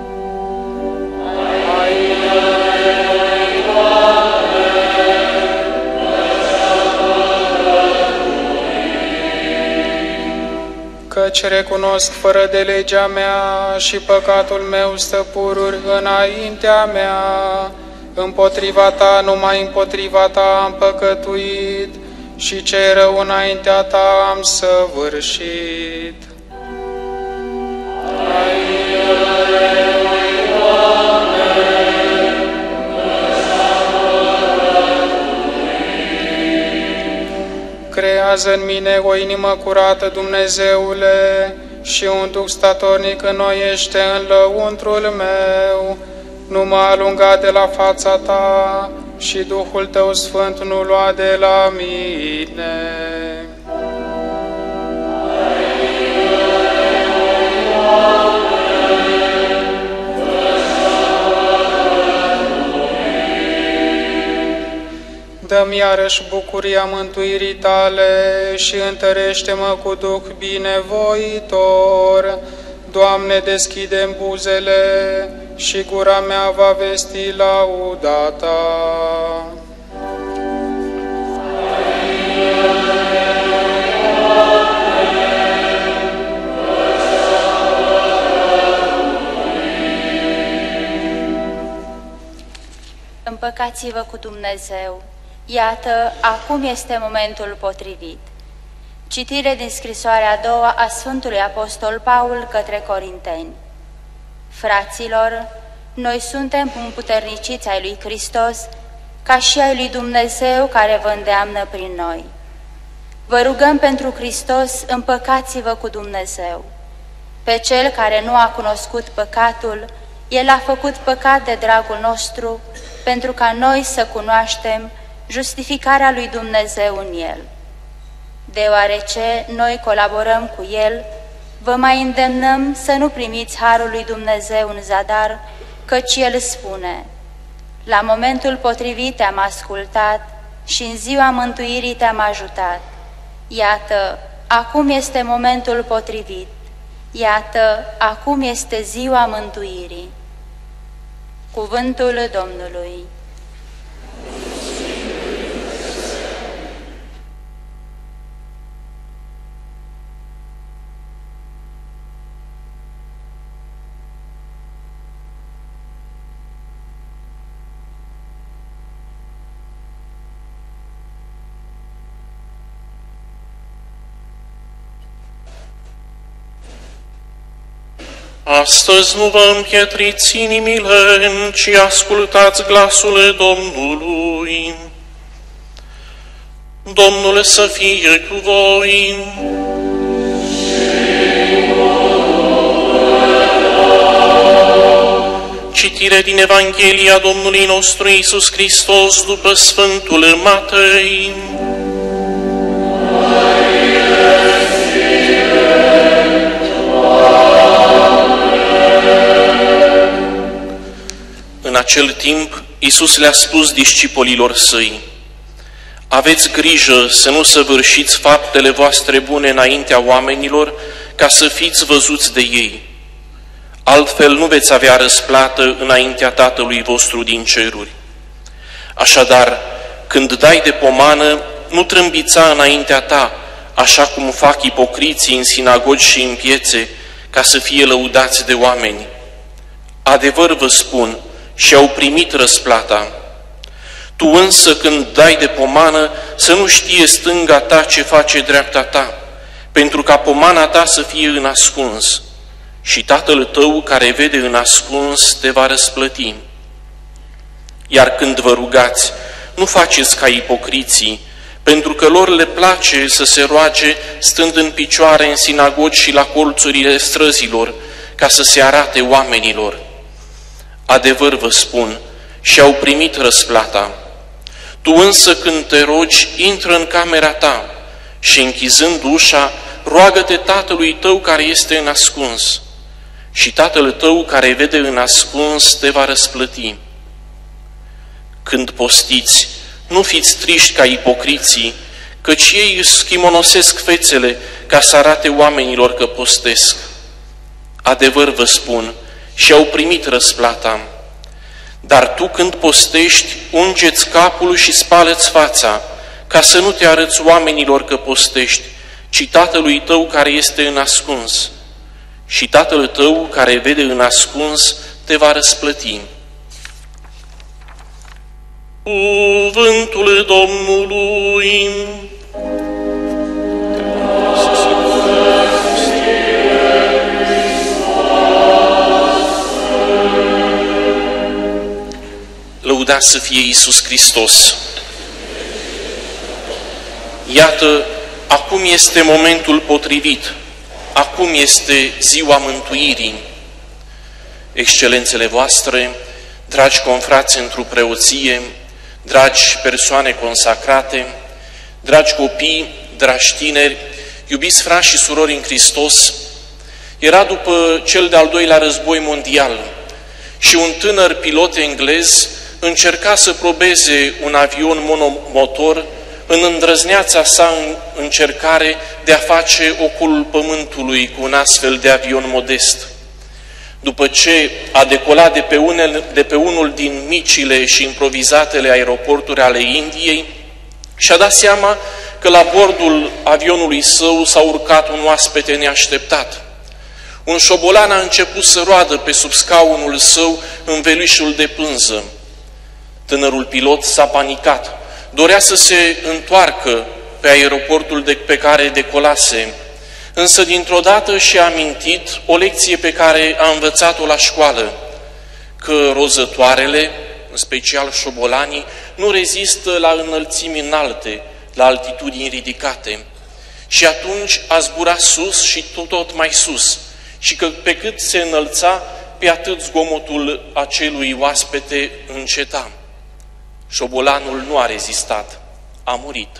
Ai milă de noi, Doamne, căci recunosc fără de legea mea și păcatul meu stă pururi înaintea mea. Împotriva Ta, numai împotriva Ta am păcătuit și ce rău înaintea Ta am săvârșit. Ai milă de noi, Doamne, creează în mine o inimă curată, Dumnezeule, și un duh statornic înnoiește în lăuntrul meu. Nu mă alunga de la fața Ta și Duhul Tău Sfânt nu lua de la mine. Dă-mi iarăși bucuria mântuirii Tale și întărește-mă cu Duh binevoitor. Doamne, deschide-mi buzele și gura mea va vesti lauda Ta. Împăcați-vă cu Dumnezeu. Iată, acum este momentul potrivit. Citire din scrisoarea a doua a Sfântului Apostol Paul către Corinteni. Fraților, noi suntem împuterniciți ai lui Hristos, ca și ai lui Dumnezeu care vă îndeamnă prin noi. Vă rugăm pentru Hristos, împăcați-vă cu Dumnezeu. Pe Cel care nu a cunoscut păcatul, El a făcut păcat de dragul nostru, pentru ca noi să cunoaștem justificarea lui Dumnezeu în El. Deoarece noi colaborăm cu El, vă mai îndemnăm să nu primiți harul lui Dumnezeu în zadar, căci El spune: la momentul potrivit te-am ascultat și în ziua mântuirii te-am ajutat. Iată, acum este momentul potrivit. Iată, acum este ziua mântuirii. Cuvântul Domnului. Astăzi nu vă împietriți inimile, ci ascultați glasul Domnului. Domnul să fie cu voi. Citire din Evanghelia Domnului nostru Iisus Hristos după Sfântul Matei. În acel timp, Iisus le-a spus discipolilor săi: aveți grijă să nu săvârșiți faptele voastre bune înaintea oamenilor, ca să fiți văzuți de ei. Altfel nu veți avea răsplată înaintea Tatălui vostru din ceruri. Așadar, când dai de pomană, nu trâmbița înaintea ta, așa cum fac ipocriții în sinagogi și în piețe, ca să fie lăudați de oameni. Adevăr vă spun, și-au primit răsplata. Tu însă, când dai de pomană, să nu știe stânga ta ce face dreapta ta, pentru ca pomana ta să fie în ascuns, și Tatăl tău care vede în ascuns te va răsplăti. Iar când vă rugați, nu faceți ca ipocriții, pentru că lor le place să se roage stând în picioare în sinagogi și la colțurile străzilor, ca să se arate oamenilor. Adevăr vă spun, și-au primit răsplata. Tu însă când te rogi, intră în camera ta și închizând ușa, roagă-te Tatălui tău care este în ascuns, și Tatăl tău care vede în ascuns te va răsplăti. Când postiți, nu fiți triști ca ipocriții, căci ei își schimonosesc fețele ca să arate oamenilor că postesc. Adevăr vă spun, și-au primit răsplata. Dar tu când postești, ungeți capul și spală-ți fața, ca să nu te arăți oamenilor că postești, ci Tatălui tău care este în ascuns. Și Tatăl tău care vede în ascuns te va răsplăti. Cuvântul Domnului. Lăudat să fie Iisus Hristos! Iată, acum este momentul potrivit, acum este ziua mântuirii. Excelențele voastre, dragi confrați într-o preoție, dragi persoane consacrate, dragi copii, dragi tineri, iubiți frați și surori în Hristos, era după cel de-al doilea război mondial și un tânăr pilot englez încerca să probeze un avion monomotor în îndrăzneața sa încercare de a face ocolul pământului cu un astfel de avion modest. După ce a decolat de pe, unele, de pe unul din micile și improvizatele aeroporturi ale Indiei, și-a dat seama că la bordul avionului său s-a urcat un oaspete neașteptat. Un șobolan a început să roadă pe sub scaunul său învelișul de pânză. Tânărul pilot s-a panicat. Dorea să se întoarcă pe aeroportul de pe care decolase, însă dintr-o dată și-a amintit o lecție pe care a învățat-o la școală, că rozătoarele, în special șobolanii, nu rezistă la înălțimi înalte, la altitudini ridicate. Și atunci a zburat sus și tot, tot mai sus, și că pe cât se înălța, pe atât zgomotul acelui oaspete înceta. Șobolanul nu a rezistat, a murit.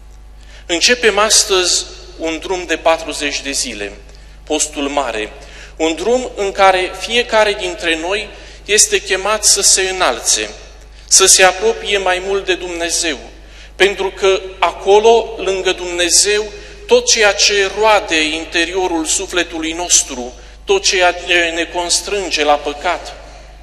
Începem astăzi un drum de patruzeci de zile, postul mare, un drum în care fiecare dintre noi este chemat să se înalțe, să se apropie mai mult de Dumnezeu, pentru că acolo, lângă Dumnezeu, tot ceea ce roade interiorul sufletului nostru, tot ceea ce ne constrânge la păcat,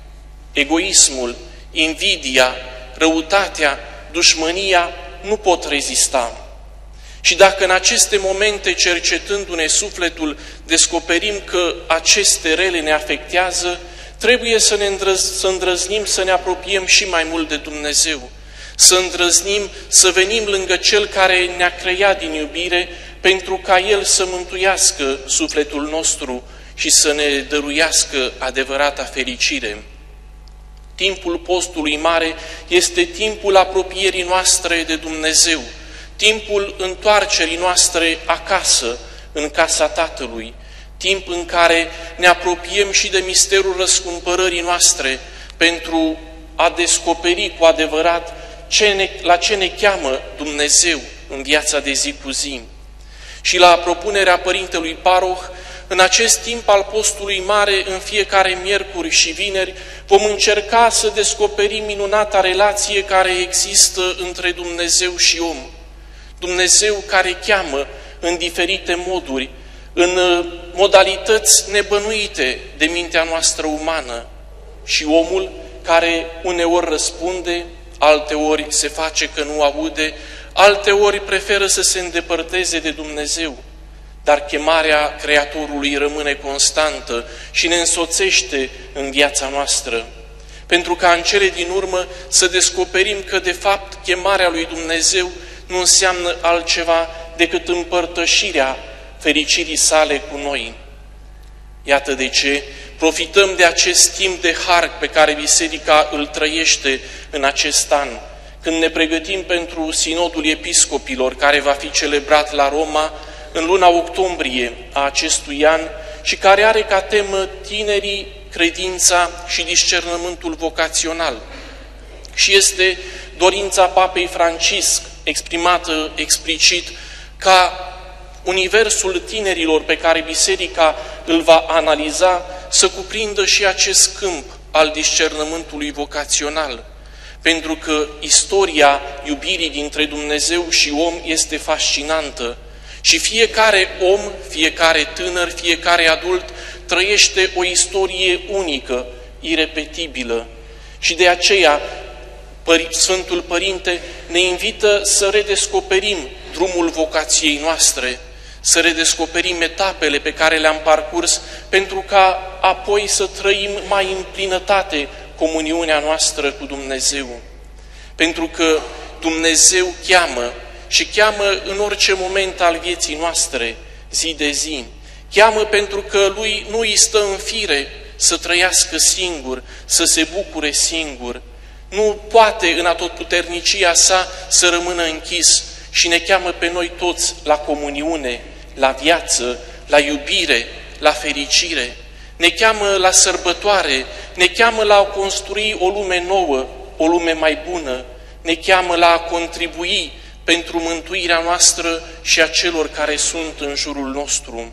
egoismul, invidia, răutatea, dușmânia, nu pot rezista. Și dacă în aceste momente, cercetându-ne sufletul, descoperim că aceste rele ne afectează, trebuie să ne îndrăz, să îndrăznim să ne apropiem și mai mult de Dumnezeu, să îndrăznim să venim lângă Cel care ne-a creat din iubire, pentru ca El să mântuiască sufletul nostru și să ne dăruiască adevărata fericire. Timpul postului mare este timpul apropierii noastre de Dumnezeu, timpul întoarcerii noastre acasă, în casa Tatălui, timp în care ne apropiem și de misterul răscumpărării noastre pentru a descoperi cu adevărat ce ne, la ce ne cheamă Dumnezeu în viața de zi cu zi. Și la propunerea Părintelui Paroh, în acest timp al postului mare, în fiecare miercuri și vineri, vom încerca să descoperim minunata relație care există între Dumnezeu și om. Dumnezeu care cheamă în diferite moduri, în modalități nebănuite de mintea noastră umană, și omul care uneori răspunde, alteori se face că nu aude, alteori preferă să se îndepărteze de Dumnezeu, dar chemarea Creatorului rămâne constantă și ne însoțește în viața noastră, pentru ca în cele din urmă să descoperim că de fapt chemarea lui Dumnezeu nu înseamnă altceva decât împărtășirea fericirii sale cu noi. Iată de ce profităm de acest timp de har pe care Biserica îl trăiește în acest an, când ne pregătim pentru Sinodul Episcopilor, care va fi celebrat la Roma în luna octombrie a acestui an și care are ca temă tinerii, credința și discernământul vocațional. Și este dorința Papei Francisc, exprimată explicit, ca universul tinerilor pe care Biserica îl va analiza să cuprindă și acest câmp al discernământului vocațional, pentru că istoria iubirii dintre Dumnezeu și om este fascinantă și fiecare om, fiecare tânăr, fiecare adult trăiește o istorie unică, irepetibilă. Și de aceea Sfântul Părinte ne invită să redescoperim drumul vocației noastre, să redescoperim etapele pe care le-am parcurs, pentru ca apoi să trăim mai în plinătate comuniunea noastră cu Dumnezeu. Pentru că Dumnezeu cheamă și cheamă în orice moment al vieții noastre, zi de zi. Cheamă pentru că Lui nu îi stă în fire să trăiască singur, să se bucure singur. Nu poate în atotputernicia sa să rămână închis și ne cheamă pe noi toți la comuniune, la viață, la iubire, la fericire. Ne cheamă la sărbătoare, ne cheamă la a construi o lume nouă, o lume mai bună, ne cheamă la a contribui pentru mântuirea noastră și a celor care sunt în jurul nostru.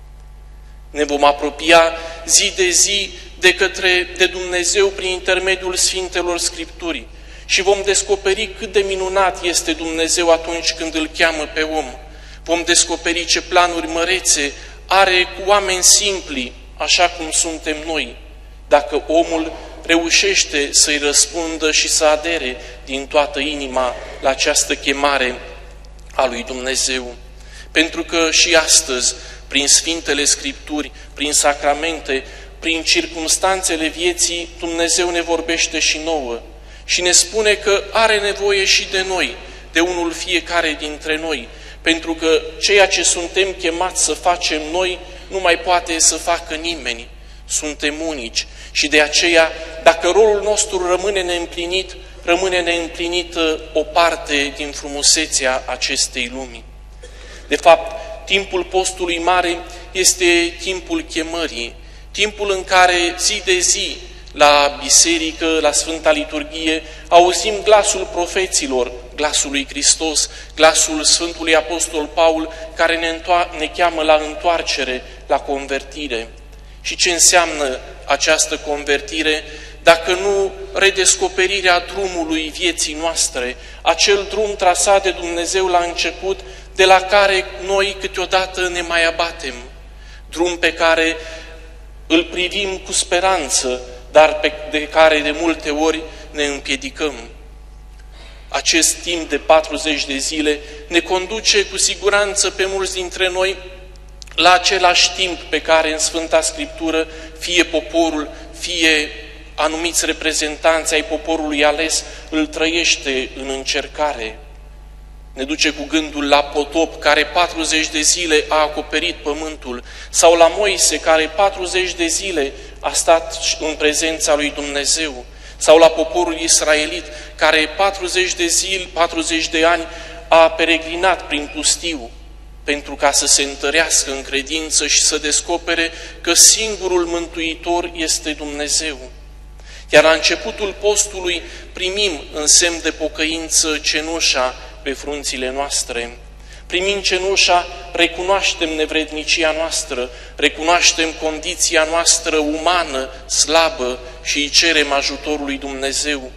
Ne vom apropia zi de zi de către de Dumnezeu prin intermediul Sfintelor Scripturii și vom descoperi cât de minunat este Dumnezeu atunci când îl cheamă pe om. Vom descoperi ce planuri mărețe are cu oameni simpli, așa cum suntem noi, dacă omul reușește să-i răspundă și să adere din toată inima la această chemare a lui Dumnezeu. Pentru că și astăzi, prin Sfintele Scripturi, prin sacramente, prin circumstanțele vieții, Dumnezeu ne vorbește și nouă și ne spune că are nevoie și de noi, de unul fiecare dintre noi, pentru că ceea ce suntem chemați să facem noi nu mai poate să facă nimeni. Suntem unici și de aceea, dacă rolul nostru rămâne neîmplinit, rămâne neîmplinită o parte din frumusețea acestei lumi. De fapt, timpul postului mare este timpul chemării, timpul în care zi de zi la biserică, la Sfânta Liturghie, auzim glasul profeților, glasul lui Hristos, glasul Sfântului Apostol Paul, care ne, ne cheamă la întoarcere, la convertire. Și ce înseamnă această convertire? Dacă nu redescoperirea drumului vieții noastre, acel drum trasat de Dumnezeu la început, de la care noi câteodată ne mai abatem, drum pe care îl privim cu speranță, dar pe, de care de multe ori ne împiedicăm. Acest timp de patruzeci de zile ne conduce cu siguranță pe mulți dintre noi la același timp pe care în Sfânta Scriptură fie poporul, fie anumiți reprezentanți ai poporului ales îl trăiește în încercare. Ne duce cu gândul la potop, care patruzeci de zile a acoperit pământul, sau la Moise, care patruzeci de zile a stat în prezența lui Dumnezeu, sau la poporul israelit, care patruzeci de zile, patruzeci de ani a peregrinat prin pustiu, pentru ca să se întărească în credință și să descopere că singurul Mântuitor este Dumnezeu. Iar la începutul postului primim în semn de pocăință cenușa pe frunțile noastre. Primind cenușa, recunoaștem nevrednicia noastră, recunoaștem condiția noastră umană, slabă și îi cerem ajutorul lui Dumnezeu.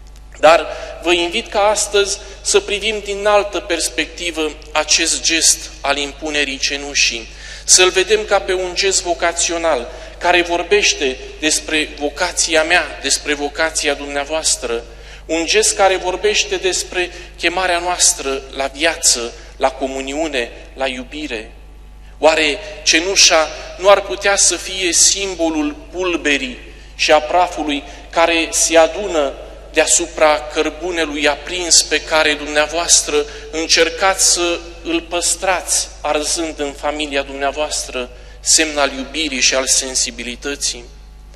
Dar vă invit ca astăzi să privim din altă perspectivă acest gest al impunerii cenușii, să-l vedem ca pe un gest vocațional, care vorbește despre vocația mea, despre vocația dumneavoastră, un gest care vorbește despre chemarea noastră la viață, la comuniune, la iubire. Oare cenușa nu ar putea să fie simbolul pulberii și a prafului care se adună deasupra cărbunelui aprins pe care dumneavoastră încercați să îl păstrați, arzând în familia dumneavoastră semn al iubirii și al sensibilității?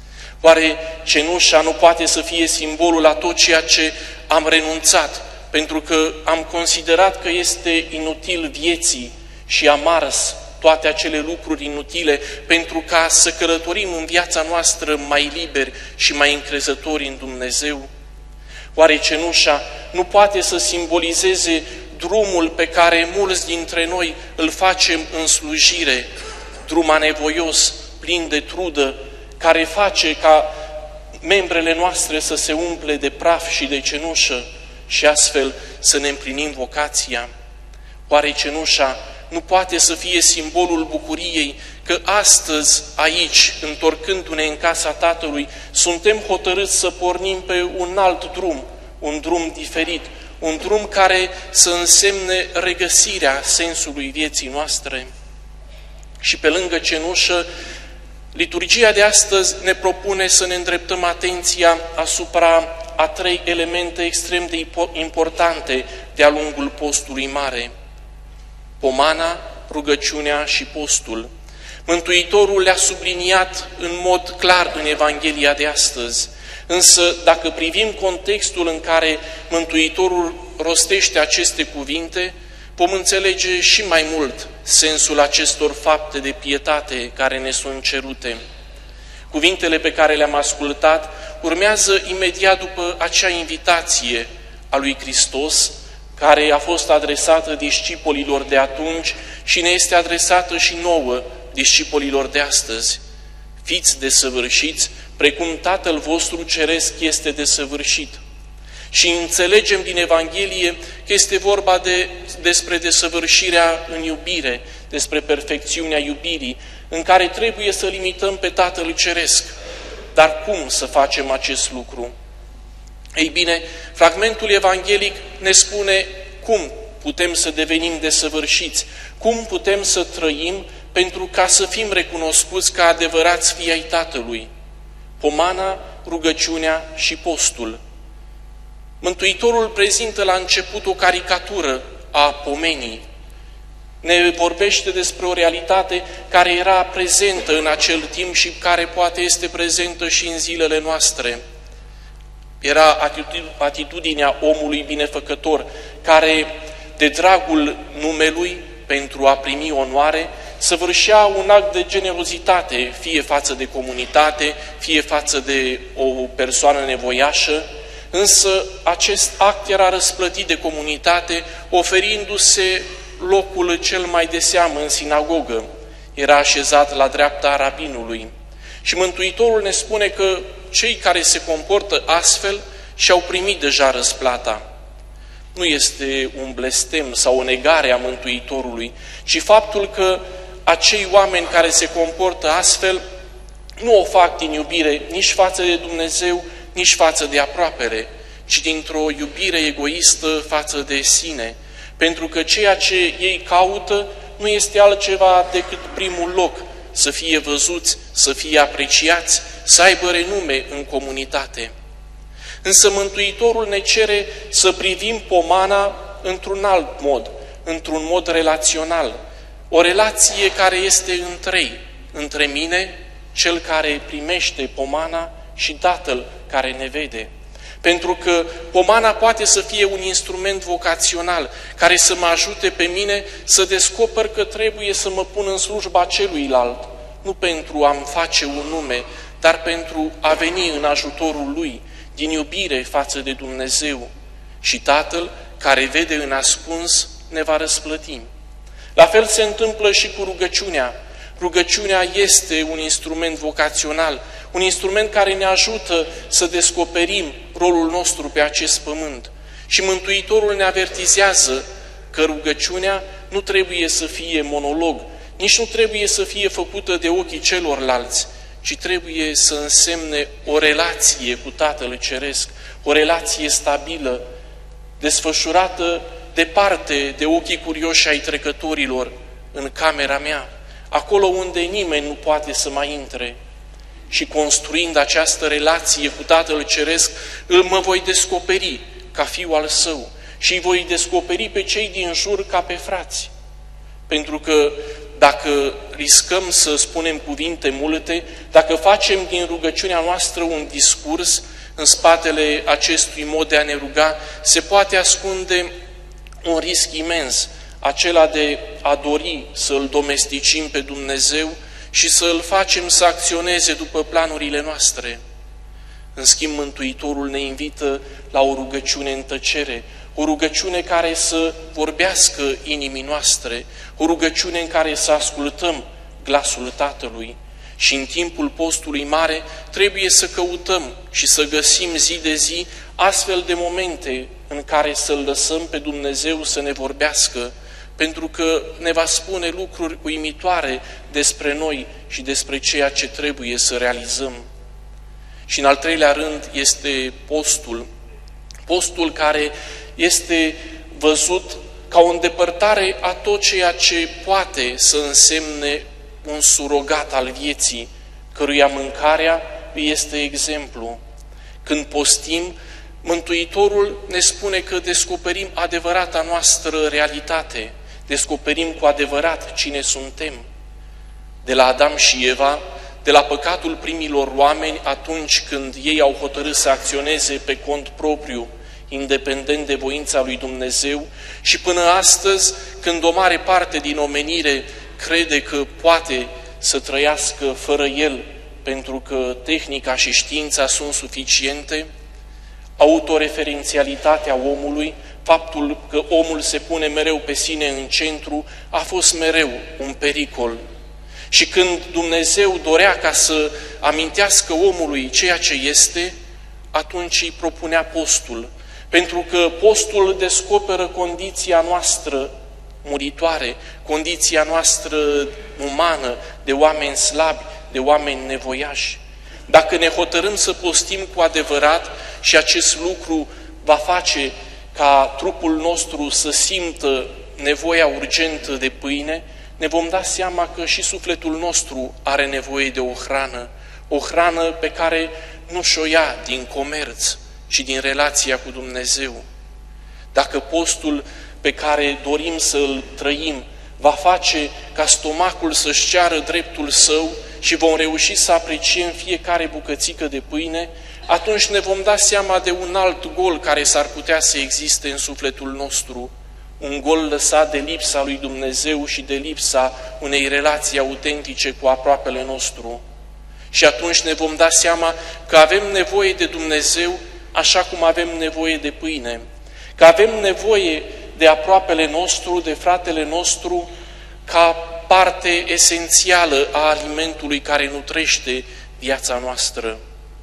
Oare cenușa nu poate să fie simbolul a tot ceea ce am renunțat, pentru că am considerat că este inutil vieții și am ars toate acele lucruri inutile pentru ca să călătorim în viața noastră mai liberi și mai încrezători în Dumnezeu? Oare cenușa nu poate să simbolizeze drumul pe care mulți dintre noi îl facem în slujire, drum anevoios, plin de trudă, care face ca membrele noastre să se umple de praf și de cenușă și astfel să ne împlinim vocația? Oare cenușa nu poate să fie simbolul bucuriei că astăzi, aici, întorcându-ne în casa Tatălui, suntem hotărâți să pornim pe un alt drum, un drum diferit, un drum care să însemne regăsirea sensului vieții noastre? Și pe lângă cenușă, liturgia de astăzi ne propune să ne îndreptăm atenția asupra a trei elemente extrem de importante de-a lungul postului mare: pomana, rugăciunea și postul. Mântuitorul le-a subliniat în mod clar în Evanghelia de astăzi, însă dacă privim contextul în care Mântuitorul rostește aceste cuvinte, vom înțelege și mai mult sensul acestor fapte de pietate care ne sunt cerute. Cuvintele pe care le-am ascultat urmează imediat după acea invitație a lui Hristos, care a fost adresată discipolilor de atunci și ne este adresată și nouă, discipolilor de astăzi. Fiți desăvârșiți, precum Tatăl vostru ceresc este desăvârșit. Și înțelegem din Evanghelie că este vorba de, despre desăvârșirea în iubire, despre perfecțiunea iubirii, în care trebuie să limităm pe Tatăl Ceresc. Dar cum să facem acest lucru? Ei bine, fragmentul evanghelic ne spune cum putem să devenim desăvârșiți, cum putem să trăim pentru ca să fim recunoscuți ca adevărați fii ai Tatălui: pomana, rugăciunea și postul. Mântuitorul prezintă la început o caricatură a pomenii. Ne vorbește despre o realitate care era prezentă în acel timp și care poate este prezentă și în zilele noastre. Era atitudinea omului binefăcător, care, de dragul numelui, pentru a primi onoare, săvârșea un act de generozitate, fie față de comunitate, fie față de o persoană nevoiașă, însă acest act era răsplătit de comunitate, oferindu-se locul cel mai de seamă în sinagogă. Era așezat la dreapta rabinului. Și Mântuitorul ne spune că cei care se comportă astfel și-au primit deja răsplata. Nu este un blestem sau o negare a Mântuitorului, ci faptul că acei oameni care se comportă astfel nu o fac din iubire nici față de Dumnezeu, nici față de aproapele, ci dintr-o iubire egoistă față de sine, pentru că ceea ce ei caută nu este altceva decât primul loc, să fie văzuți, să fie apreciați, să aibă renume în comunitate. Însă Mântuitorul ne cere să privim pomana într-un alt mod, într-un mod relațional, o relație care este în trei, între mine, cel care primește pomana, și Tatăl care ne vede. Pentru că pomana poate să fie un instrument vocațional care să mă ajute pe mine să descoper că trebuie să mă pun în slujba celuilalt, nu pentru a-mi face un nume, dar pentru a veni în ajutorul Lui, din iubire față de Dumnezeu. Și Tatăl, care vede în ascuns, ne va răsplăti. La fel se întâmplă și cu rugăciunea. Rugăciunea este un instrument vocațional, un instrument care ne ajută să descoperim rolul nostru pe acest pământ. Și Mântuitorul ne avertizează că rugăciunea nu trebuie să fie monolog, nici nu trebuie să fie făcută de ochii celorlalți, ci trebuie să însemne o relație cu Tatăl Ceresc, o relație stabilă, desfășurată departe de ochii curioși ai trecătorilor, în camera mea, acolo unde nimeni nu poate să mai intre. Și construind această relație cu Tatăl Ceresc, îl mă voi descoperi ca fiu al Său și îi voi descoperi pe cei din jur ca pe frați. Pentru că dacă riscăm să spunem cuvinte multe, dacă facem din rugăciunea noastră un discurs, în spatele acestui mod de a ne ruga se poate ascunde un risc imens, acela de a dori să-L domesticim pe Dumnezeu și să-L facem să acționeze după planurile noastre. În schimb, Mântuitorul ne invită la o rugăciune în tăcere, o rugăciune care să vorbească inimii noastre, o rugăciune în care să ascultăm glasul Tatălui. Și în timpul postului mare trebuie să căutăm și să găsim zi de zi astfel de momente în care să-L lăsăm pe Dumnezeu să ne vorbească, pentru că ne va spune lucruri uimitoare despre noi și despre ceea ce trebuie să realizăm. Și în al treilea rând este postul, postul care este văzut ca o îndepărtare a tot ceea ce poate să însemne un surogat al vieții, căruia mâncarea îi este exemplu. Când postim, Mântuitorul ne spune că descoperim adevărata noastră realitate, descoperim cu adevărat cine suntem. De la Adam și Eva, de la păcatul primilor oameni, atunci când ei au hotărât să acționeze pe cont propriu, independent de voința lui Dumnezeu, și până astăzi, când o mare parte din omenire crede că poate să trăiască fără El, pentru că tehnica și știința sunt suficiente, autoreferențialitatea omului, faptul că omul se pune mereu pe sine în centru, a fost mereu un pericol. Și când Dumnezeu dorea ca să amintească omului ceea ce este, atunci îi propunea postul, pentru că postul descoperă condiția noastră muritoare, condiția noastră umană, de oameni slabi, de oameni nevoiași. Dacă ne hotărâm să postim cu adevărat, și acest lucru va face ca trupul nostru să simtă nevoia urgentă de pâine, ne vom da seama că și sufletul nostru are nevoie de o hrană, o hrană pe care nu și-o ia din comerț, ci din relația cu Dumnezeu. Dacă postul pe care dorim să-l trăim va face ca stomacul să-și ceară dreptul său și vom reuși să apreciem fiecare bucățică de pâine, atunci ne vom da seama de un alt gol care s-ar putea să existe în sufletul nostru, un gol lăsat de lipsa lui Dumnezeu și de lipsa unei relații autentice cu aproapele nostru. Și atunci ne vom da seama că avem nevoie de Dumnezeu așa cum avem nevoie de pâine, că avem nevoie de aproapele nostru, de fratele nostru, ca parte esențială a alimentului care nutrește viața noastră.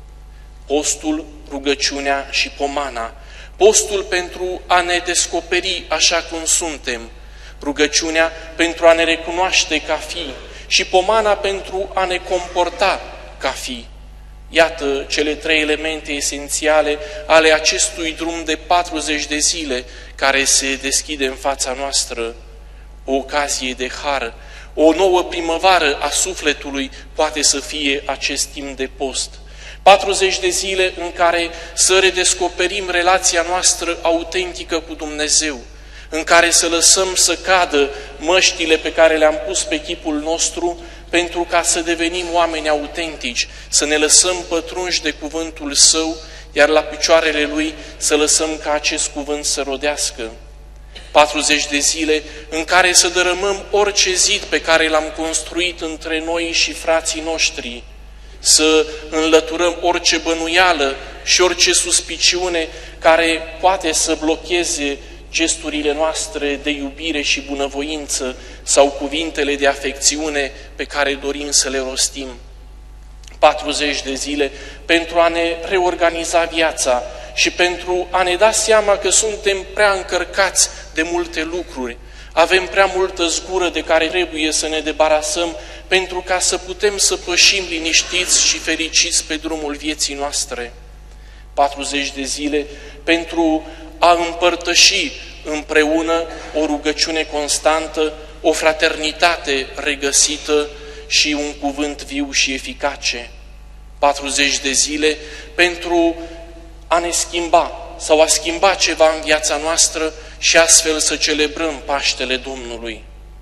Postul, rugăciunea și pomana. Postul pentru a ne descoperi așa cum suntem, rugăciunea pentru a ne recunoaște ca fi și pomana pentru a ne comporta ca fi. Iată cele trei elemente esențiale ale acestui drum de patruzeci de zile care se deschide în fața noastră. O ocazie de har, o nouă primăvară a sufletului poate să fie acest timp de post. patruzeci de zile în care să redescoperim relația noastră autentică cu Dumnezeu, în care să lăsăm să cadă măștile pe care le-am pus pe chipul nostru pentru ca să devenim oameni autentici, să ne lăsăm pătrunși de cuvântul Său, iar la picioarele Lui să lăsăm ca acest cuvânt să rodească. patruzeci de zile în care să dărâmăm orice zid pe care l-am construit între noi și frații noștri, să înlăturăm orice bănuială și orice suspiciune care poate să blocheze gesturile noastre de iubire și bunăvoință sau cuvintele de afecțiune pe care dorim să le rostim. patruzeci de zile pentru a ne reorganiza viața și pentru a ne da seama că suntem prea încărcați de multe lucruri, avem prea multă zgură de care trebuie să ne debarasăm pentru ca să putem să pășim liniștiți și fericiți pe drumul vieții noastre. patruzeci de zile pentru a împărtăși împreună o rugăciune constantă, o fraternitate regăsită și un cuvânt viu și eficace. patruzeci de zile pentru a ne schimba sau a schimba ceva în viața noastră și astfel să celebrăm Paștele Domnului.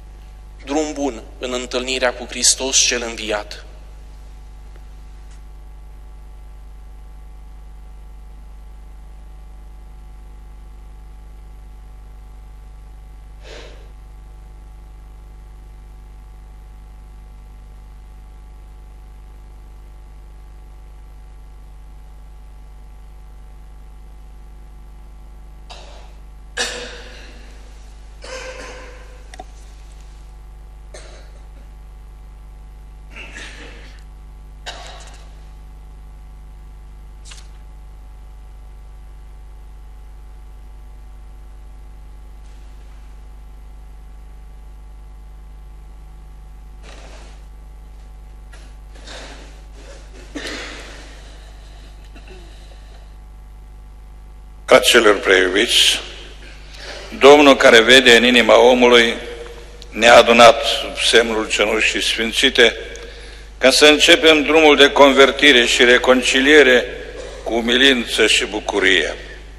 Drum bun în întâlnirea cu Hristos cel înviat. Fraților preiubiți, Domnul care vede în inima omului ne-a adunat sub semnul cenușii sfințite ca să începem drumul de convertire și reconciliere cu umilință și bucurie.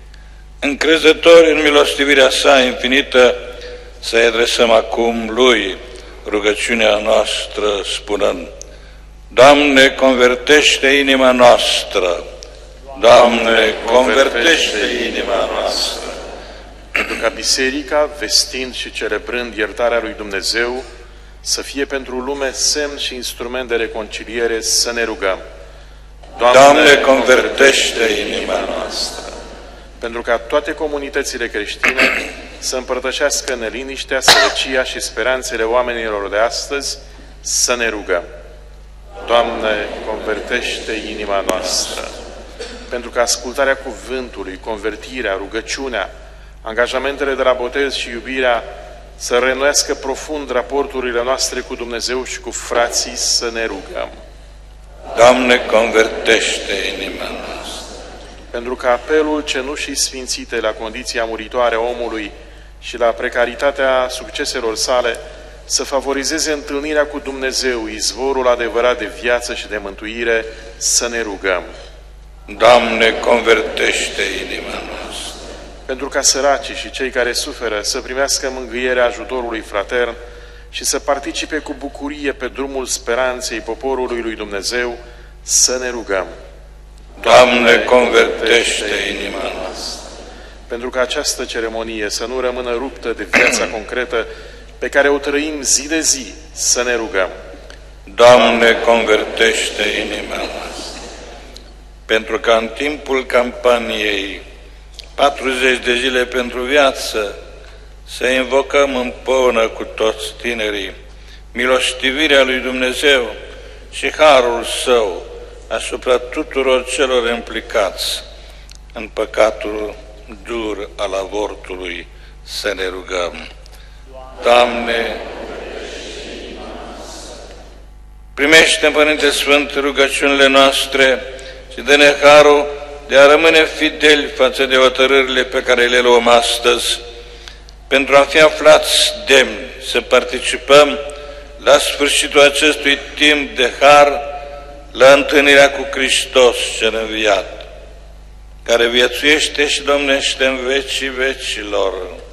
Încrezători în milostivirea sa infinită, să-i adresăm acum Lui rugăciunea noastră spunând: Doamne, convertește inima noastră! Doamne, convertește inima noastră! Pentru ca Biserica, vestind și celebrând iertarea lui Dumnezeu, să fie pentru lume semn și instrument de reconciliere, să ne rugăm. Doamne, Doamne convertește inima noastră! Pentru ca toate comunitățile creștine să împărtășească neliniștea, sărăcia și speranțele oamenilor de astăzi, să ne rugăm. Doamne, convertește inima noastră! Pentru că ascultarea cuvântului, convertirea, rugăciunea, angajamentele de la botez și iubirea să reînnoiască profund raporturile noastre cu Dumnezeu și cu frații, să ne rugăm. Doamne, convertește inima noastră! Pentru că apelul cenușii sfințite la condiția muritoare a omului și la precaritatea succeselor sale să favorizeze întâlnirea cu Dumnezeu, izvorul adevărat de viață și de mântuire, să ne rugăm. Doamne, convertește inima noastră! Pentru ca săracii și cei care suferă să primească mângâierea ajutorului fratern și să participe cu bucurie pe drumul speranței poporului lui Dumnezeu, să ne rugăm. Doamne, convertește inima noastră! pentru că această ceremonie să nu rămână ruptă de viața concretă pe care o trăim zi de zi, să ne rugăm. Doamne, convertește inima noastră, pentru că în timpul campaniei patruzeci de zile pentru viață să invocăm împreună cu toți tinerii milostivirea lui Dumnezeu și harul Său asupra tuturor celor implicați în păcatul dur al avortului, să ne rugăm. Doamne, primește, Părinte Sfânt, rugăciunile noastre și dă-ne harul de a rămâne fideli față de hotărârile pe care le luăm astăzi, pentru a fi aflați demni să participăm la sfârșitul acestui timp de har la întâlnirea cu Hristos cel înviat, care viețuiește și domnește în vecii vecilor.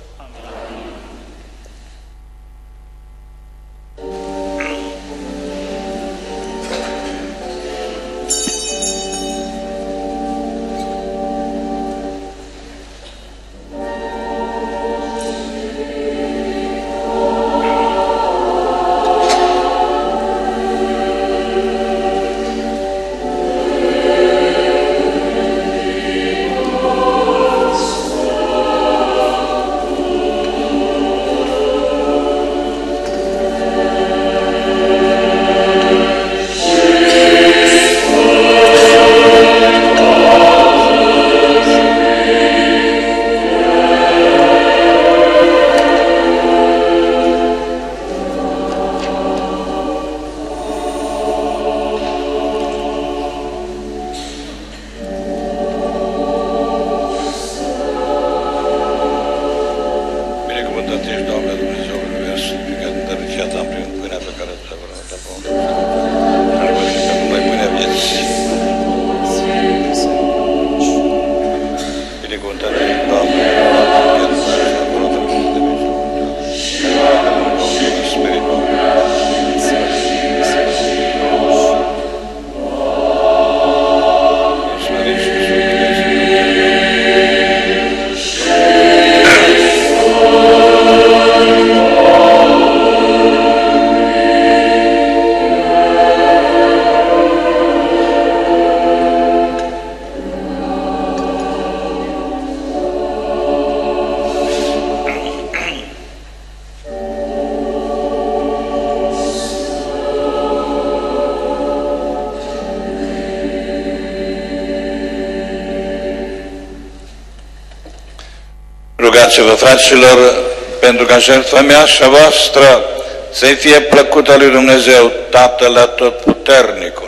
Rugați-vă, fraților, pentru ca jertfa mea și a voastră să-i fie plăcută lui Dumnezeu, Tatăl Atotputernicul.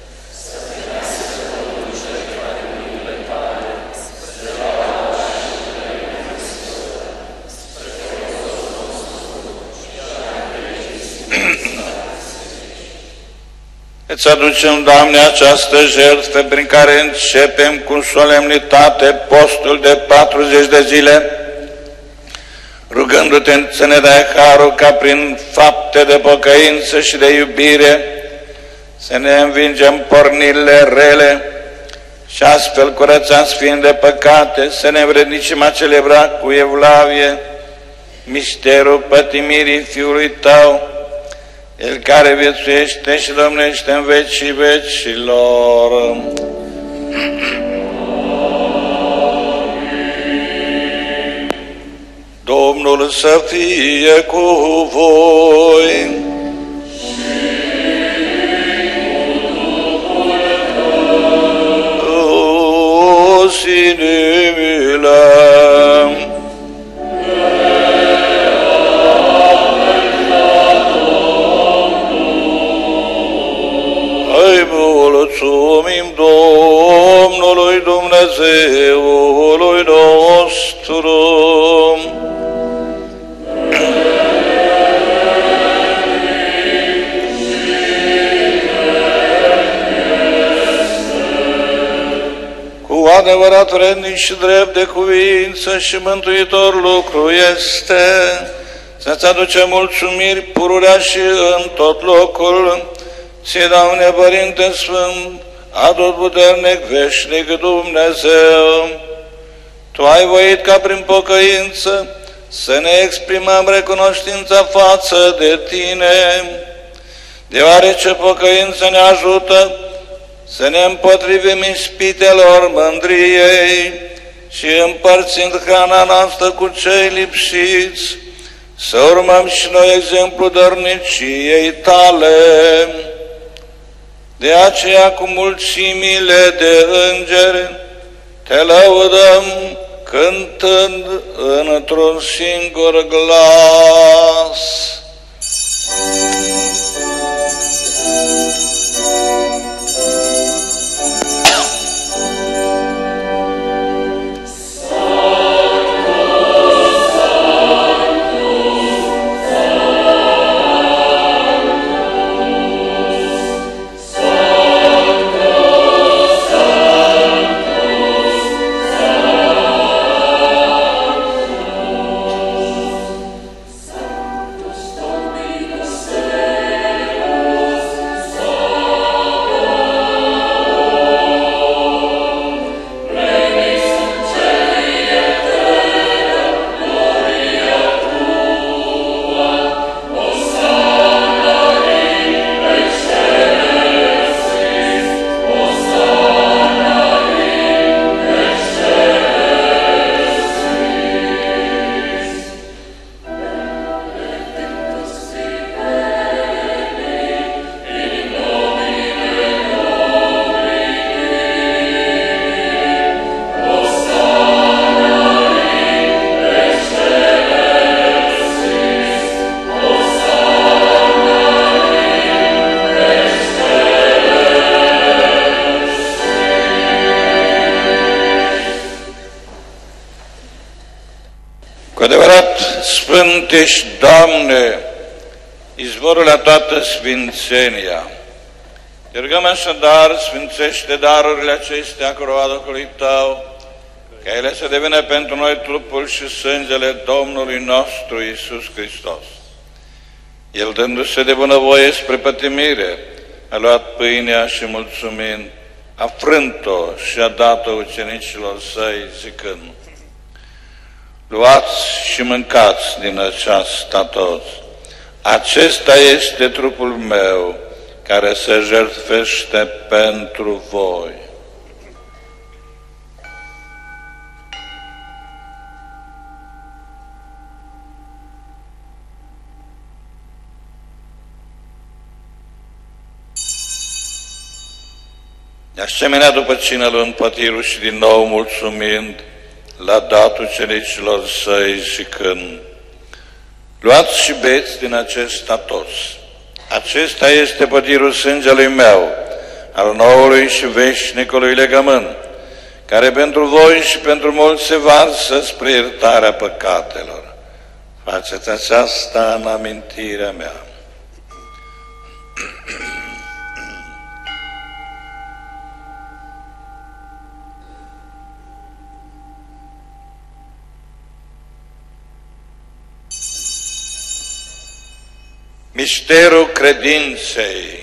Îți aducem, Doamne, această jertfă prin care începem cu solemnitate postul de patruzeci de zile, rugându-te să ne dai harul ca prin fapte de pocăință și de iubire să ne învingem pornirile rele și astfel, curățați fiind de păcate, să ne învrednicim a celebra cu evlavie misterul pătimirii Fiului Tău, El care viețuiește și domnește în vecii vecilor. Domnul să fie cu voi. O sine milă. Hai mulțumim Domnului Dumnezeului nostru. Cu adevărat vrednic și drept de cuvință și mântuitor lucru este să-ți aducem mulțumiri pururea și în tot locul, Ție, Doamne, Părinte Sfânt, atotputernic, veșnic Dumnezeu, Tu ai voit ca prin pocăință să ne exprimăm recunoștința față de Tine, deoarece pocăința ne ajută să ne împotrivim ispitelor mândriei și împărțind hrana noastră cu cei lipsiți, să urmăm și noi exemplu dărniciei Tale. De aceea, cu mulțimile de îngeri, Te lăudăm cântând într-un singur glas. Cu adevărat, Sfânt ești, Doamne, izvorul la toată sfințenia. Te rugăm așadar, sfințește darurile acestea cu roada Duhului Tău, ca ele să devină pentru noi trupul și sângele Domnului nostru Iisus Hristos. El, dându-se de bunăvoie spre pătimire, a luat pâinea și mulțumind, a frânt-o și a dat-o ucenicilor săi, zicând: luați și mâncați din aceasta toți. Acesta este trupul meu, care se jertfește pentru voi. De asemenea, după cină, luând pătirul și din nou mulțumind, l-a dat ucenicilor săi zicând: luați și beți din acesta toți. Acesta este pătirul sângelui meu, al noului și veșnicului legământ, care pentru voi și pentru mulți se varsă spre iertarea păcatelor. Faceți aceasta în amintirea mea. Misterul credinței.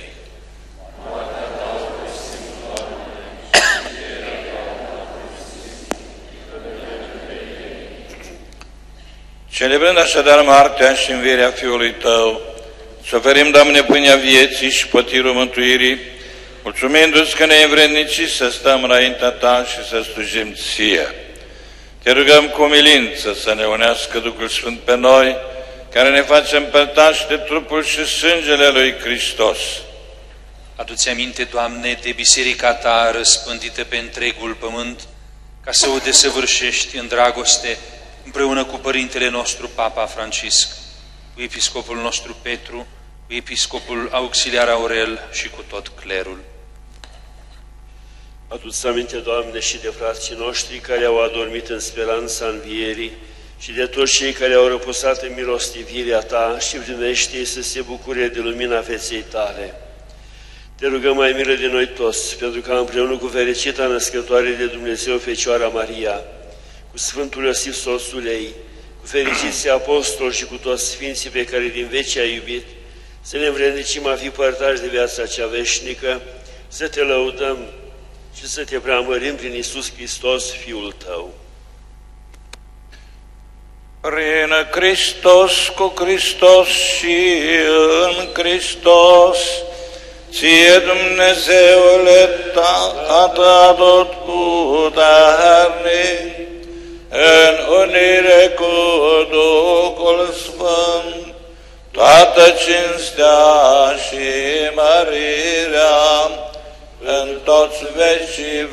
Celebrând așadar moartea și învierea Fiului Tău, să oferim, Doamne, pâinea vieții și pătirul mântuirii, mulțumindu-ți că ne învrednici să stăm înaintea Ta și să slujim Ție. Te rugăm cu umilință să ne unească Duhul Sfânt pe noi, care ne face împărtași de trupul și sângele lui Hristos. Adu-ți aminte, Doamne, de biserica Ta răspândită pe întregul pământ, ca să o desăvârșești în dragoste, împreună cu Părintele nostru Papa Francisc, cu Episcopul nostru Petru, cu Episcopul Auxiliar Aurel și cu tot clerul. Adu-ți aminte, Doamne, și de frații noștri care au adormit în speranța învierii, și de toți cei care au răposat în milostivirea Ta și primește să se bucure de lumina feței Tale. Te rugăm, ai milă de noi toți, pentru că împreună cu fericita născătoare de Dumnezeu, Fecioara Maria, cu Sfântul Iosif soțul ei, cu fericiții apostoli și cu toți sfinții pe care din veci ai iubit, să ne învrednicim a fi părtași de viața cea veșnică, să Te lăudăm și să Te preamărim prin Iisus Hristos, Fiul Tău. Prin Hristos, cu Hristos și în Hristos, ție Dumnezeule Tată atotputernic, în unire cu Duhul Sfânt, toată cinstea și mărirea în toți vecii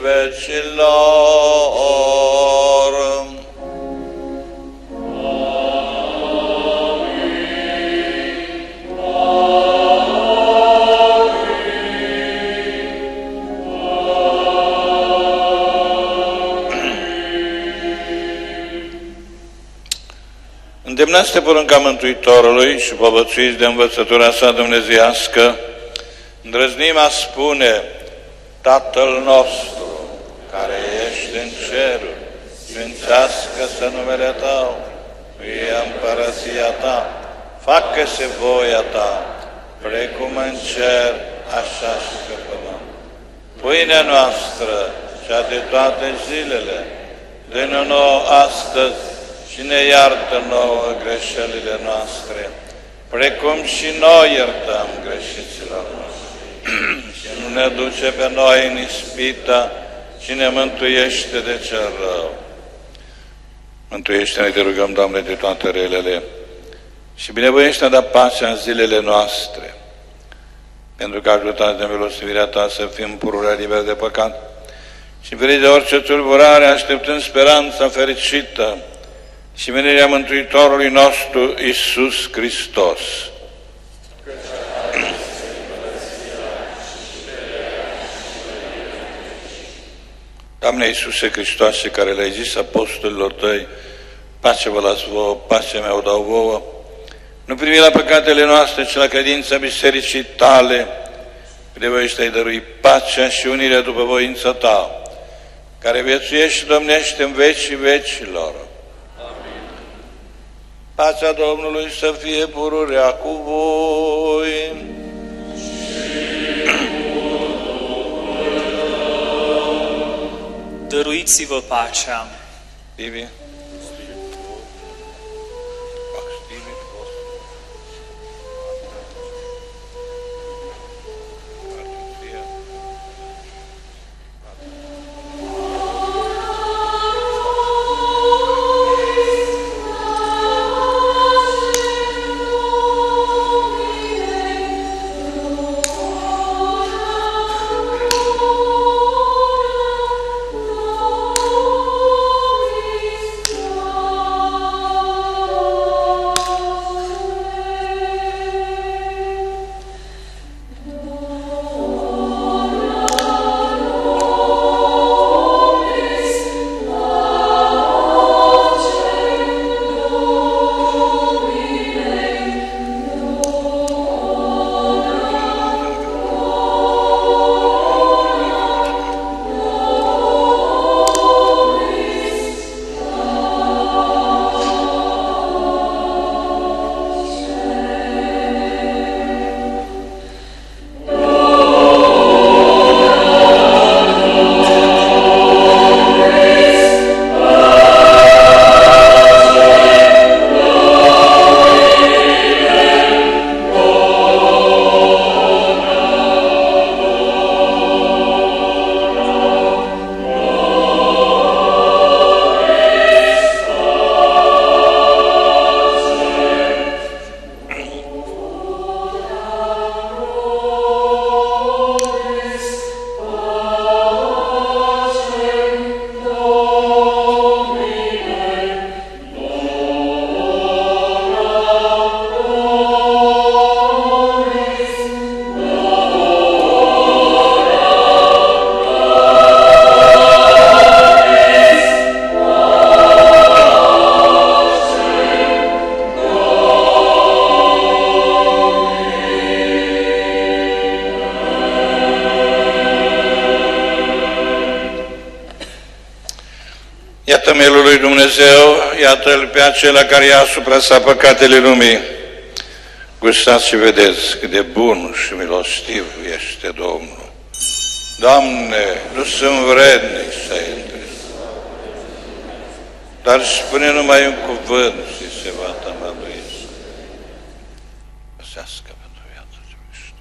vecilor. Îndemnați de porunca Mântuitorului și povățuiți de învățătura sa dumnezeiască, îndrăznim a spune: Tatăl nostru, care ești în ceruri, sfințească-se numele Tău, fie împărăția Ta, facă-se voia Ta, precum în cer, așa și pe pământ. Pâinea noastră, cea de toate zilele, dă-ne nouă astăzi și ne iartă nouă greșelile noastre, precum și noi iertăm greșiților noștri. Și nu ne duce pe noi în ispită, ci ne mântuiește de cel rău. Mântuiește-ne, te rugăm, Doamne, de toate relele și binevoiește-ne de pacea în zilele noastre, pentru că ajutați de milostivirea Ta să fim pururea liberi de păcat și feriți de orice tulburare, așteptând speranța fericită și venirea Mântuitorului nostru, Iisus Hristos. Doamne Iisuse Hristoase, care le-ai zis apostolilor Tăi, pace vă las vouă, pace mea o dau vouă, nu privi la păcatele noastre, ci la credința Bisericii Tale, binevoiește-ai dărui pacea și unirea după voința Ta, care viețuiește și domnește în vecii vecilor. Pacea Domnului să fie pururea cu voi. Dăruiți-vă pacea. Bibi. Iată mielul lui Dumnezeu, iată-L pe acela care ia asupra sa păcatele lumii. Gustați și vedeți cât de bun și milostiv este Domnul. Doamne, nu sunt vrednic să intri. dar spune numai un cuvânt și se va tămălui. Păsească pentru viața ce veșnică.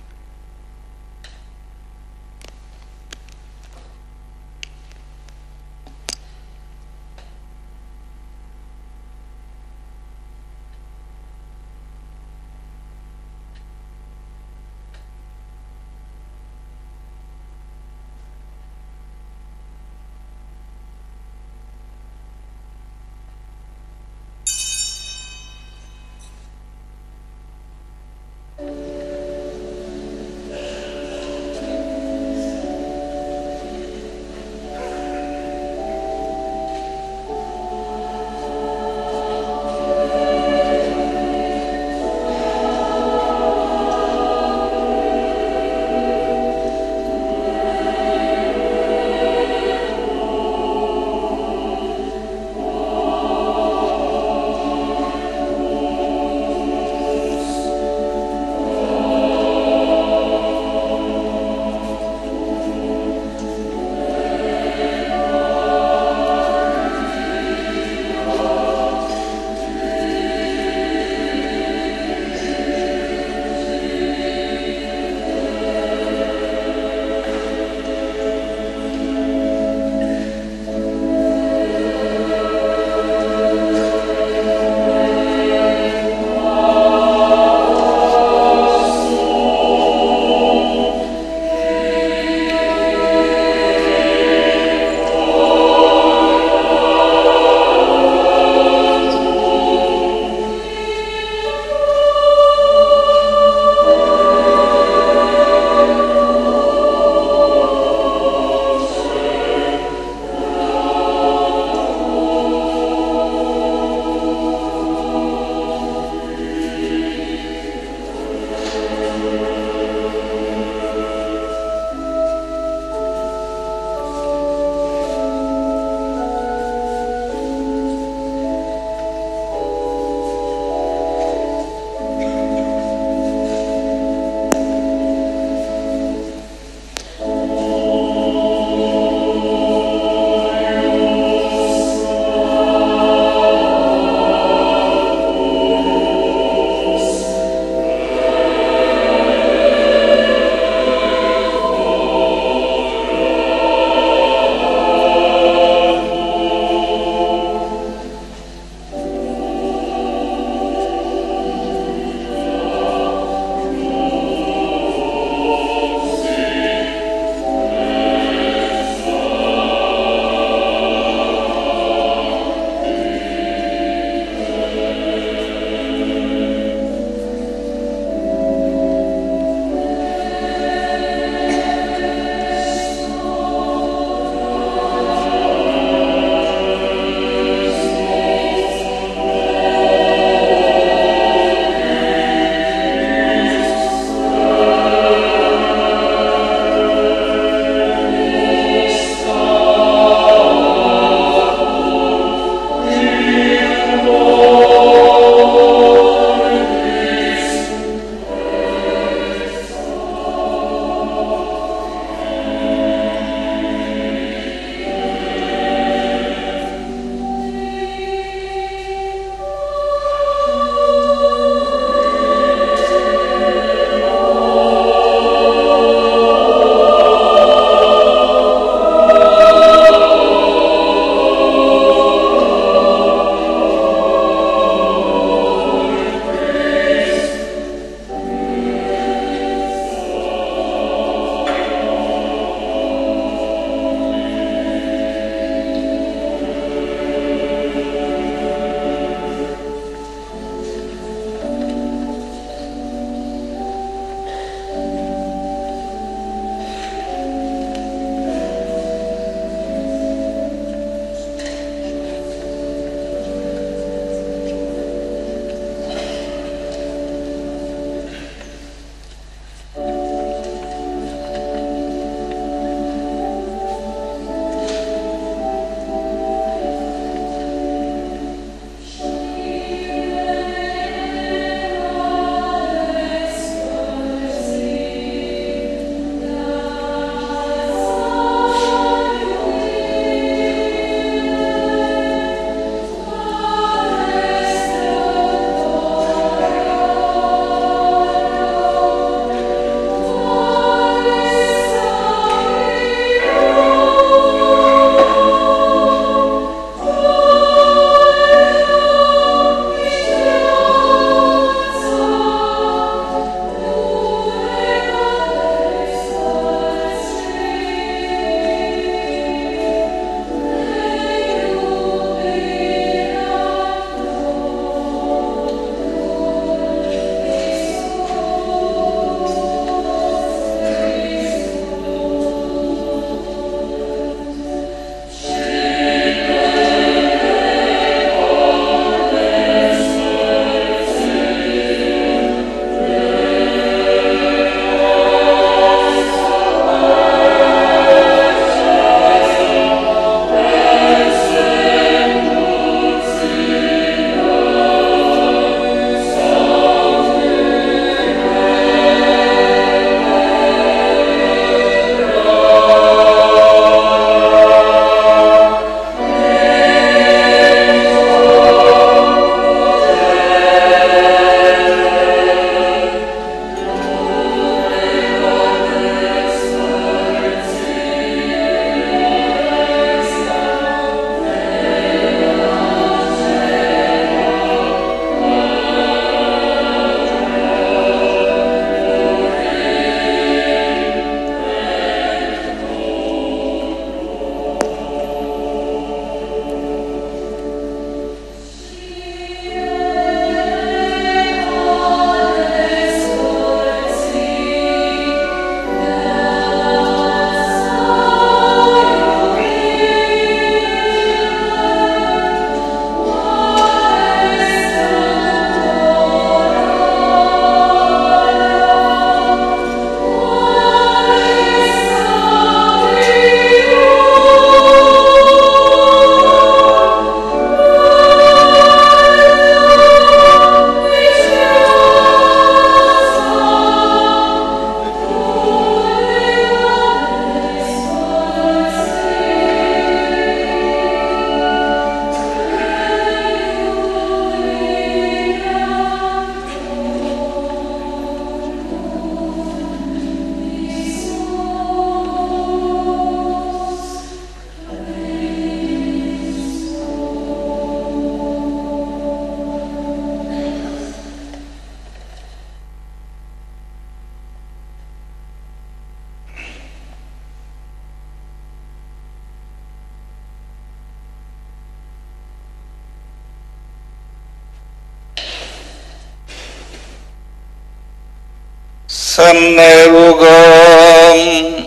Să ne rugăm.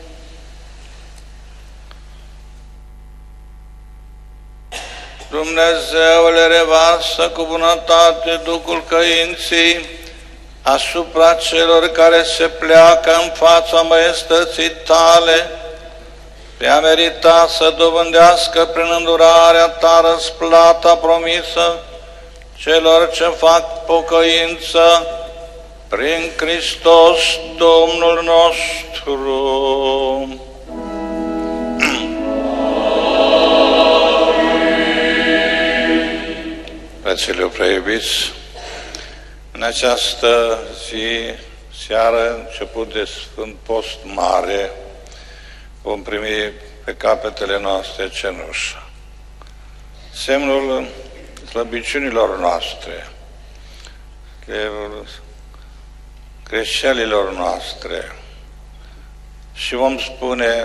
Dumnezeule, revarsă cu bunătate Duhul căinții asupra celor care se pleacă în fața măiestății Tale, de-a merita să dobândească prin îndurarea Ta răsplata promisă celor ce fac pocăință prin Hristos Domnul nostru. Fraților preiubiți, în această zi, seară, început de Sfânt Post Mare, vom primi pe capetele noastre cenușă. Semnul slăbiciunilor noastre, greșelilor noastre, și vom spune,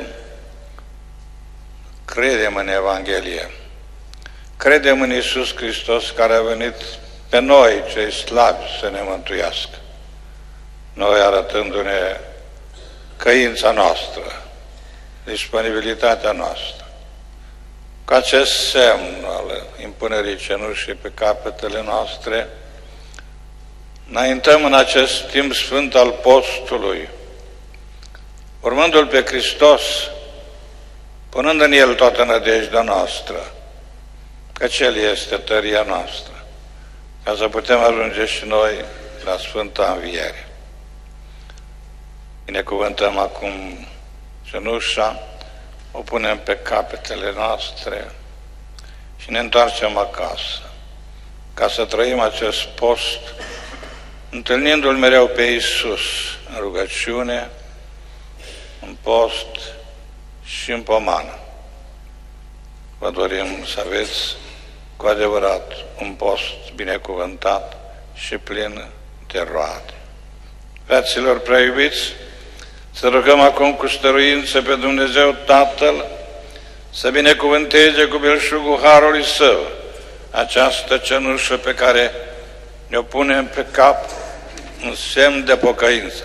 credem în Evanghelie, credem în Iisus Hristos care a venit pe noi, cei slabi, să ne mântuiască, noi arătându-ne căința noastră, disponibilitatea noastră. Cu acest semn al impunerii cenușii pe capetele noastre, înaintăm în acest timp sfânt al postului, urmându-L pe Hristos, punând în El toată nădejdea noastră, căci El este tăria noastră, ca să putem ajunge și noi la Sfânta Înviere. Binecuvântăm acum cenușa, o punem pe capetele noastre și ne întoarcem acasă, ca să trăim acest post, întâlnindu-L mereu pe Iisus în rugăciune, în post și în pomană. Vă dorim să aveți cu adevărat un post binecuvântat și plin de roade. Fraților preiubiți, să rugăm acum cu stăruință pe Dumnezeu Tatăl să binecuvânteze cu belșugul Harului Său această cenușă pe care ne-o punem pe cap în semn de pocăință.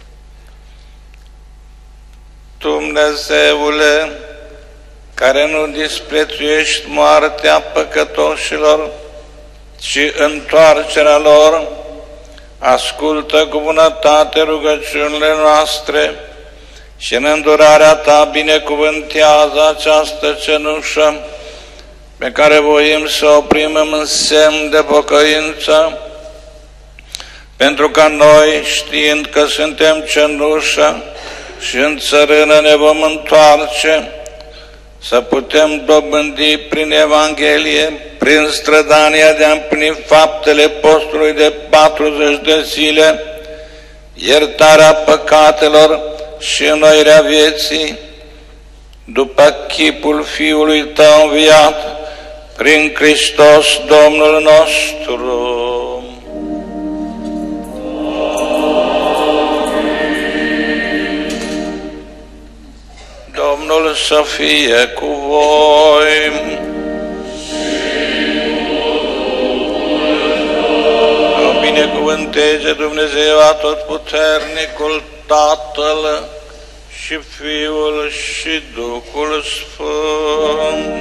Dumnezeule, care nu disprețuiești moartea păcătoșilor, ci întoarcerea lor, ascultă cu bunătate rugăciunile noastre și în îndurarea Ta binecuvântează această cenușă pe care voim să o primim în semn de pocăință, pentru ca noi, știind că suntem cenușă și în țărână ne vom întoarce, să putem dobândi prin Evanghelie, prin strădania de a împlini faptele postului de patruzeci de zile, iertarea păcatelor și înnoirea vieții, după chipul Fiului Tău înviat, prin Hristos Domnul nostru. Domnul să fie cu voi. Să binecuvânteze Dumnezeu Atotputernicul, Tatăl și Fiul și Duhul Sfânt.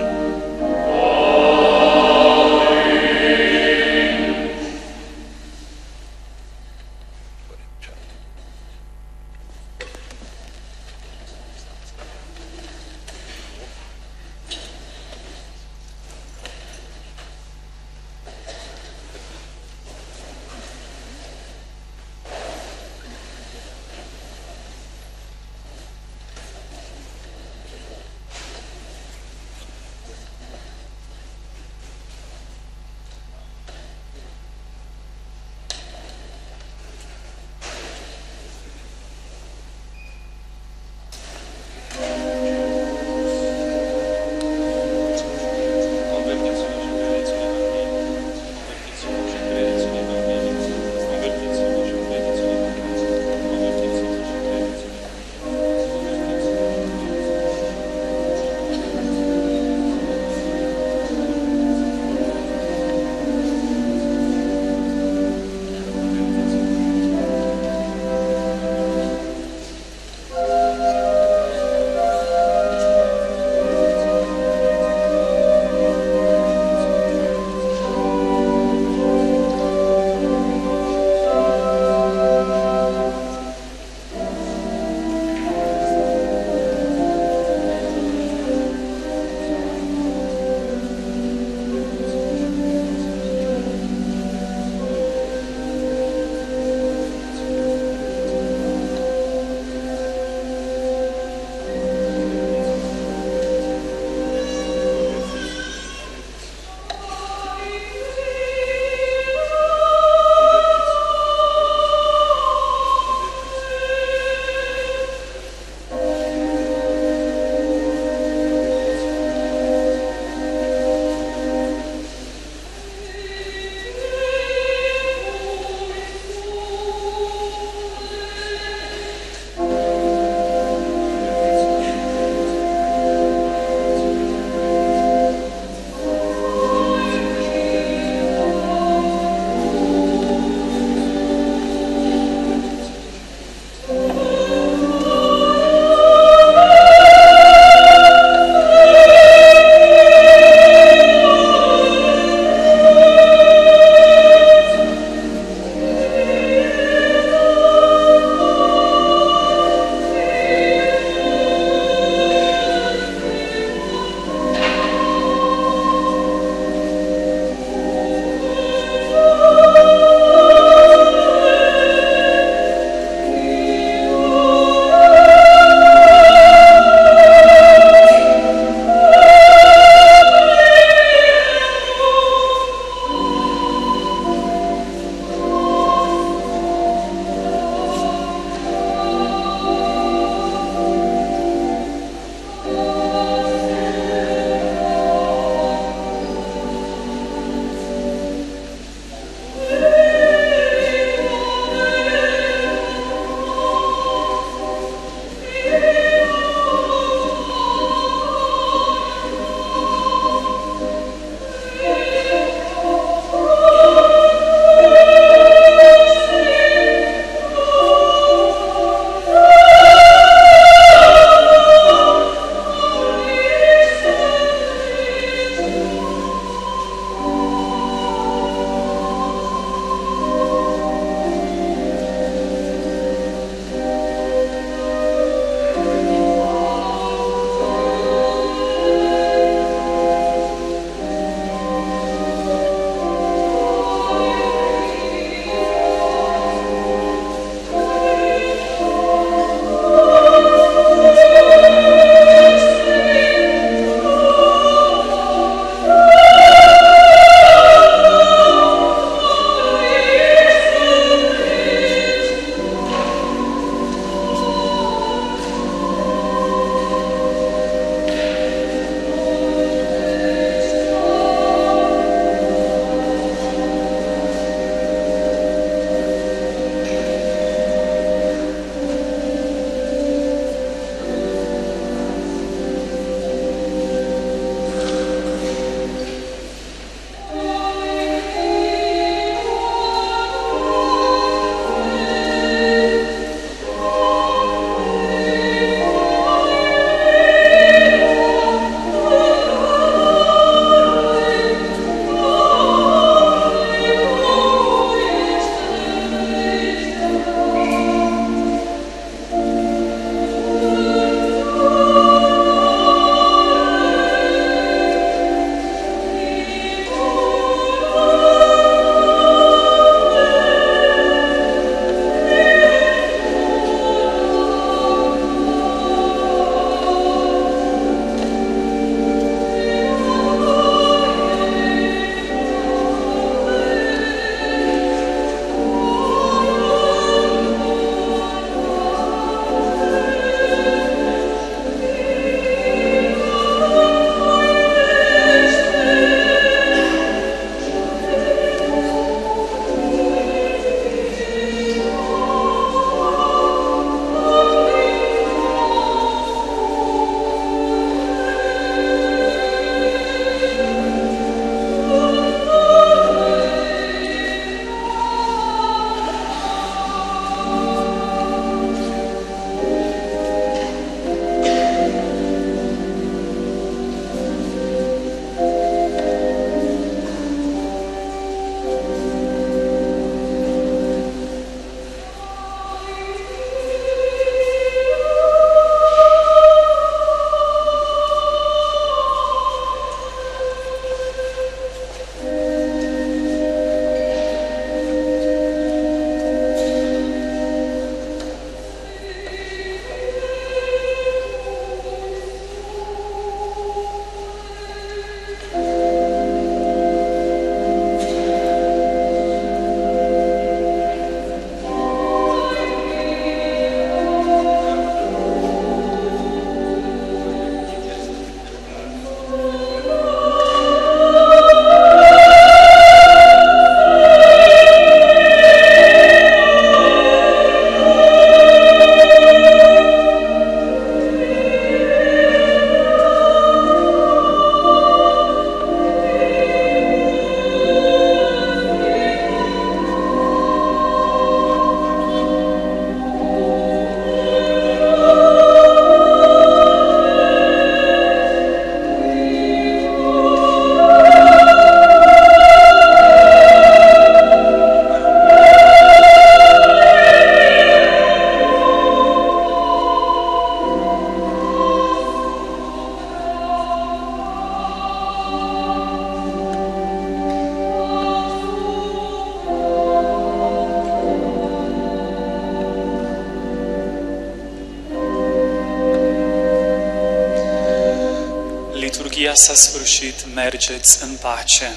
Liturghia s-a sfârșit, mergeți în pace.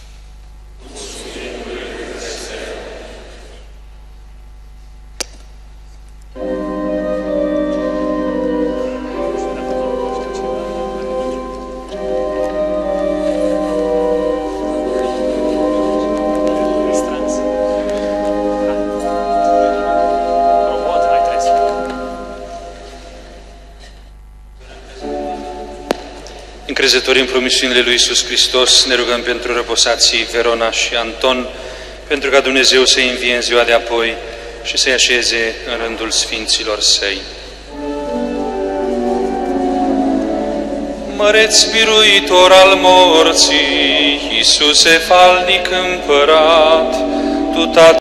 Încrezători în promisiunile lui Iisus Hristos, ne rugăm pentru răposații Verona și Anton, pentru ca Dumnezeu să-i învie în ziua de apoi și să-i așeze în rândul Sfinților Săi. Măreți biruitor al morții, Iisuse falnic împărat, Tu, Tată,